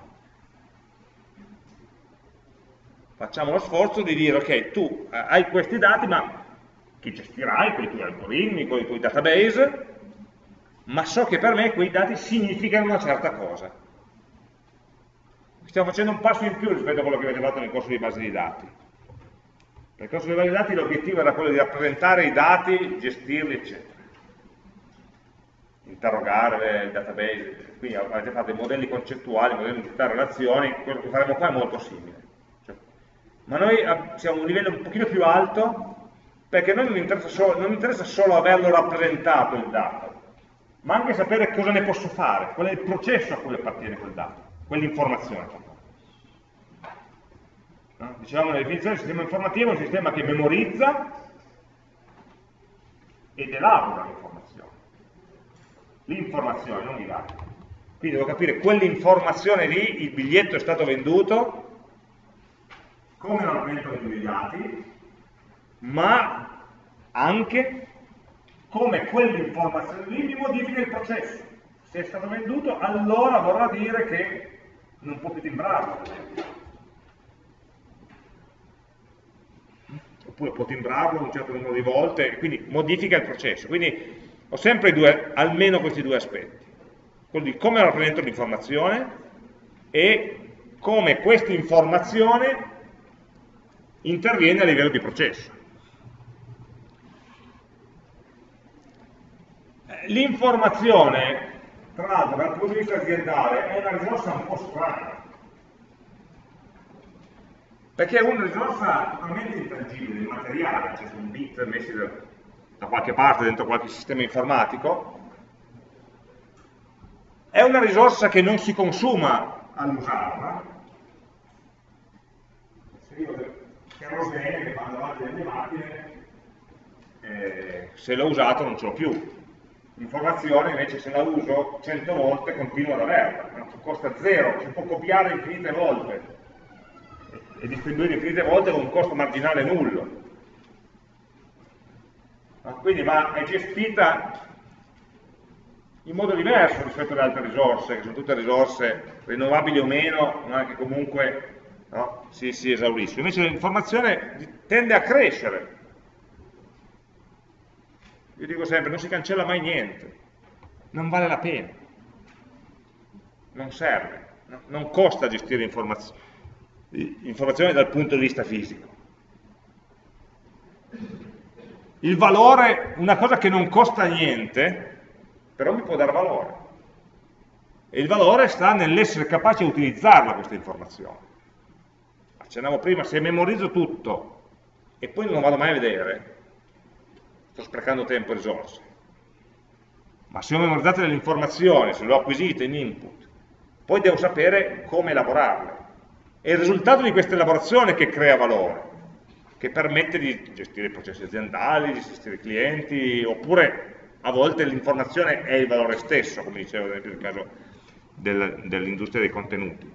Facciamo lo sforzo di dire, ok, tu hai questi dati, ma che gestirai con i tuoi algoritmi, con i tuoi database, ma so che per me quei dati significano una certa cosa. Stiamo facendo un passo in più rispetto a quello che avete fatto nel corso di base di dati. Nel corso di base di dati l'obiettivo era quello di rappresentare i dati, gestirli, eccetera. Interrogare il database, quindi avete fatto dei modelli concettuali, modelli di relazioni, quello che faremo qua è molto simile. Ma noi siamo a un livello un pochino più alto, perché a noi non interessa solo averlo rappresentato il dato, ma anche sapere cosa ne posso fare, qual è il processo a cui appartiene quel dato, quell'informazione. No? Dicevamo nella definizione del sistema informativo è un sistema che memorizza ed elabora l'informazione, non i dati. Quindi devo capire quell'informazione lì, il biglietto è stato venduto, come non vengono venduti i dati, ma anche come quell'informazione lì mi modifica il processo. Se è stato venduto, allora vorrà dire che non può più timbrarlo, per esempio. Oppure può timbrarlo un certo numero di volte, quindi modifica il processo. Quindi ho sempre almeno questi due aspetti. Quello di come rappresento l'informazione e come questa informazione interviene a livello di processo. L'informazione, tra l'altro, dal punto di vista aziendale, è una risorsa un po' strana, perché è una risorsa totalmente intangibile, immateriale, cioè sono bit messi da qualche parte dentro qualche sistema informatico, è una risorsa che non si consuma all'usarla. Se io kerosene che vanno avanti nelle macchine, se l'ho usato non ce l'ho più. L'informazione invece se la uso 100 volte continuo ad averla, costa zero, si può copiare infinite volte e distribuire infinite volte con un costo marginale nullo. Quindi è gestita in modo diverso rispetto alle altre risorse, che sono tutte risorse rinnovabili o meno, ma che comunque si esauriscono. Invece l'informazione tende a crescere. Io dico sempre, non si cancella mai niente, non vale la pena, non serve, non costa gestire informazioni dal punto di vista fisico. Il valore, una cosa che non costa niente, però mi può dare valore. E il valore sta nell'essere capace di utilizzarla questa informazione. Accennavo prima, se memorizzo tutto e poi non lo vado mai a vedere, sto sprecando tempo e risorse. Ma se ho memorizzato delle informazioni, se le ho acquisite in input, poi devo sapere come elaborarle. È il risultato di questa elaborazione che crea valore, che permette di gestire i processi aziendali, di gestire i clienti, oppure a volte l'informazione è il valore stesso, come dicevo ad esempio nel caso dell'industria dei contenuti.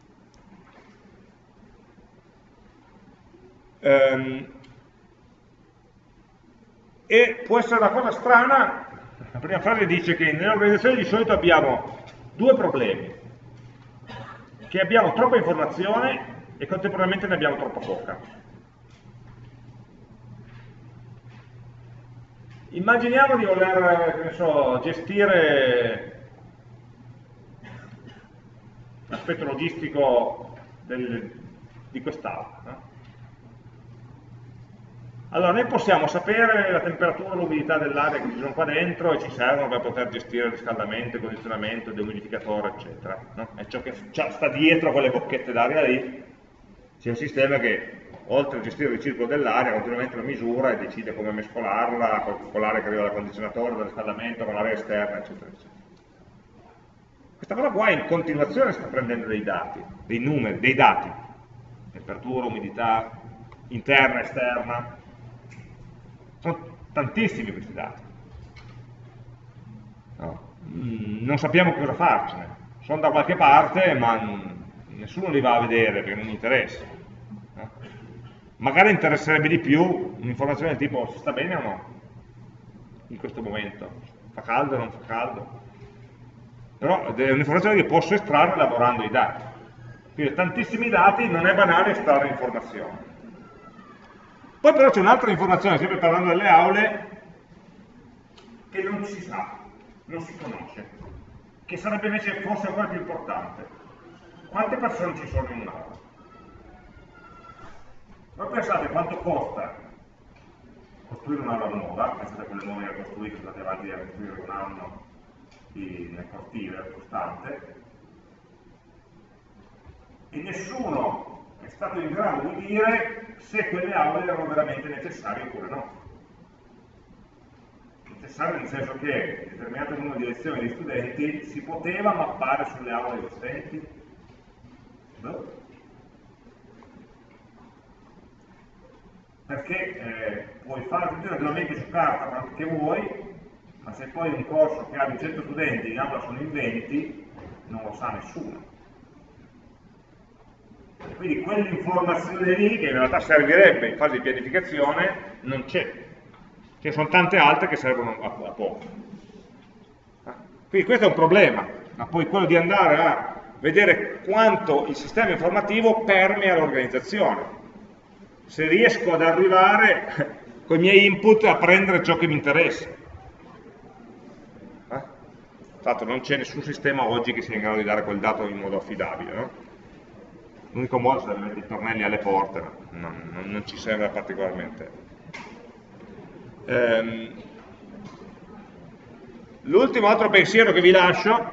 E può essere una cosa strana, la prima frase dice che nelle organizzazioni di solito abbiamo due problemi, che abbiamo troppa informazione e contemporaneamente ne abbiamo troppo poca. Immaginiamo di voler, che ne so, gestire l'aspetto logistico di quest'aula. No? Allora, noi possiamo sapere la temperatura e l'umidità dell'aria che ci sono qua dentro e ci servono per poter gestire il riscaldamento, il condizionamento, il dehumidificatore, eccetera. No? È ciò che sta dietro a quelle bocchette d'aria lì. C'è un sistema che, oltre a gestire il circolo dell'aria, continuamente lo misura e decide come mescolarla con l'aria che arriva dal condizionatore, dal riscaldamento, con l'aria esterna, eccetera, eccetera. Questa cosa qua in continuazione sta prendendo dei dati, dei numeri, dei dati, temperatura, umidità, interna, esterna. Sono tantissimi questi dati. No? Non sappiamo cosa farcene. Sono da qualche parte, ma nessuno li va a vedere perché non gli interessa. No? Magari interesserebbe di più un'informazione del tipo si sta bene o no in questo momento, fa caldo o non fa caldo. Però è un'informazione che posso estrarre elaborando i dati. Quindi tantissimi dati, non è banale estrarre informazioni. Poi però c'è un'altra informazione, sempre parlando delle aule, che non si sa, non si conosce, che sarebbe invece forse ancora più importante. Quante persone ci sono in un'aula? Voi pensate quanto costa costruire un'aula nuova, pensate a quelle nuove che costruite, state avanti a costruire un anno nel cortile costante, e nessuno è stato in grado di dire se quelle aule erano veramente necessarie oppure no. Necessario nel senso che determinato numero di lezioni di studenti si poteva mappare sulle aule esistenti? No? Perché puoi fare tutti i ragionamenti su carta quanto che vuoi, ma se poi un corso che ha 200 studenti in aula sono in 20, non lo sa nessuno. Quindi quell'informazione lì, che in realtà servirebbe in fase di pianificazione, non c'è. Ce ne sono tante altre che servono a poco. Quindi questo è un problema, ma poi quello di andare a vedere quanto il sistema informativo permea l'organizzazione. Se riesco ad arrivare con i miei input a prendere ciò che mi interessa. Tra l'altro non c'è nessun sistema oggi che sia in grado di dare quel dato in modo affidabile, no? L'unico modo sarebbe mettere i tornelli alle porte, ma non ci sembra particolarmente. L'ultimo altro pensiero che vi lascio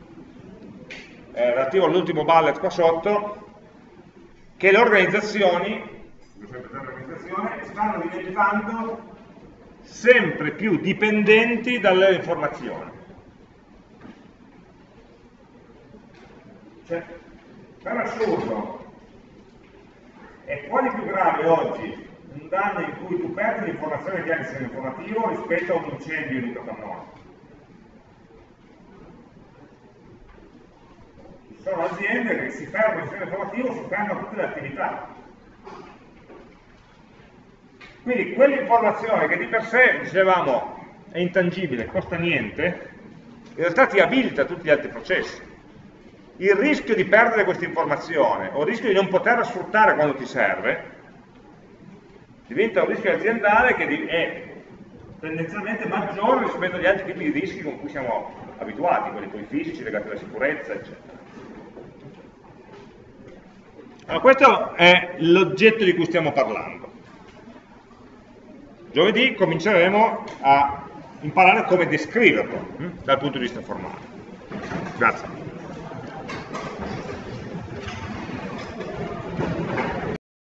è relativo all'ultimo bullet qua sotto, che le organizzazioni stanno diventando sempre più dipendenti dalle informazioni. Cioè, per assurdo, è quasi più grave oggi un danno in cui tu perdi l'informazione che hai nel sistema informativo rispetto a un incendio in un capannone. Ci sono aziende che si fermano il sistema informativo, si fermano tutte le attività. Quindi quell'informazione che di per sé, dicevamo, è intangibile, costa niente, in realtà ti abilita tutti gli altri processi. Il rischio di perdere questa informazione o il rischio di non poterla sfruttare quando ti serve diventa un rischio aziendale che è tendenzialmente maggiore rispetto agli altri tipi di rischi con cui siamo abituati, quelli poi fisici, legati alla sicurezza, eccetera. Allora, questo è l'oggetto di cui stiamo parlando. Giovedì cominceremo a imparare come descriverlo dal punto di vista formale. Grazie.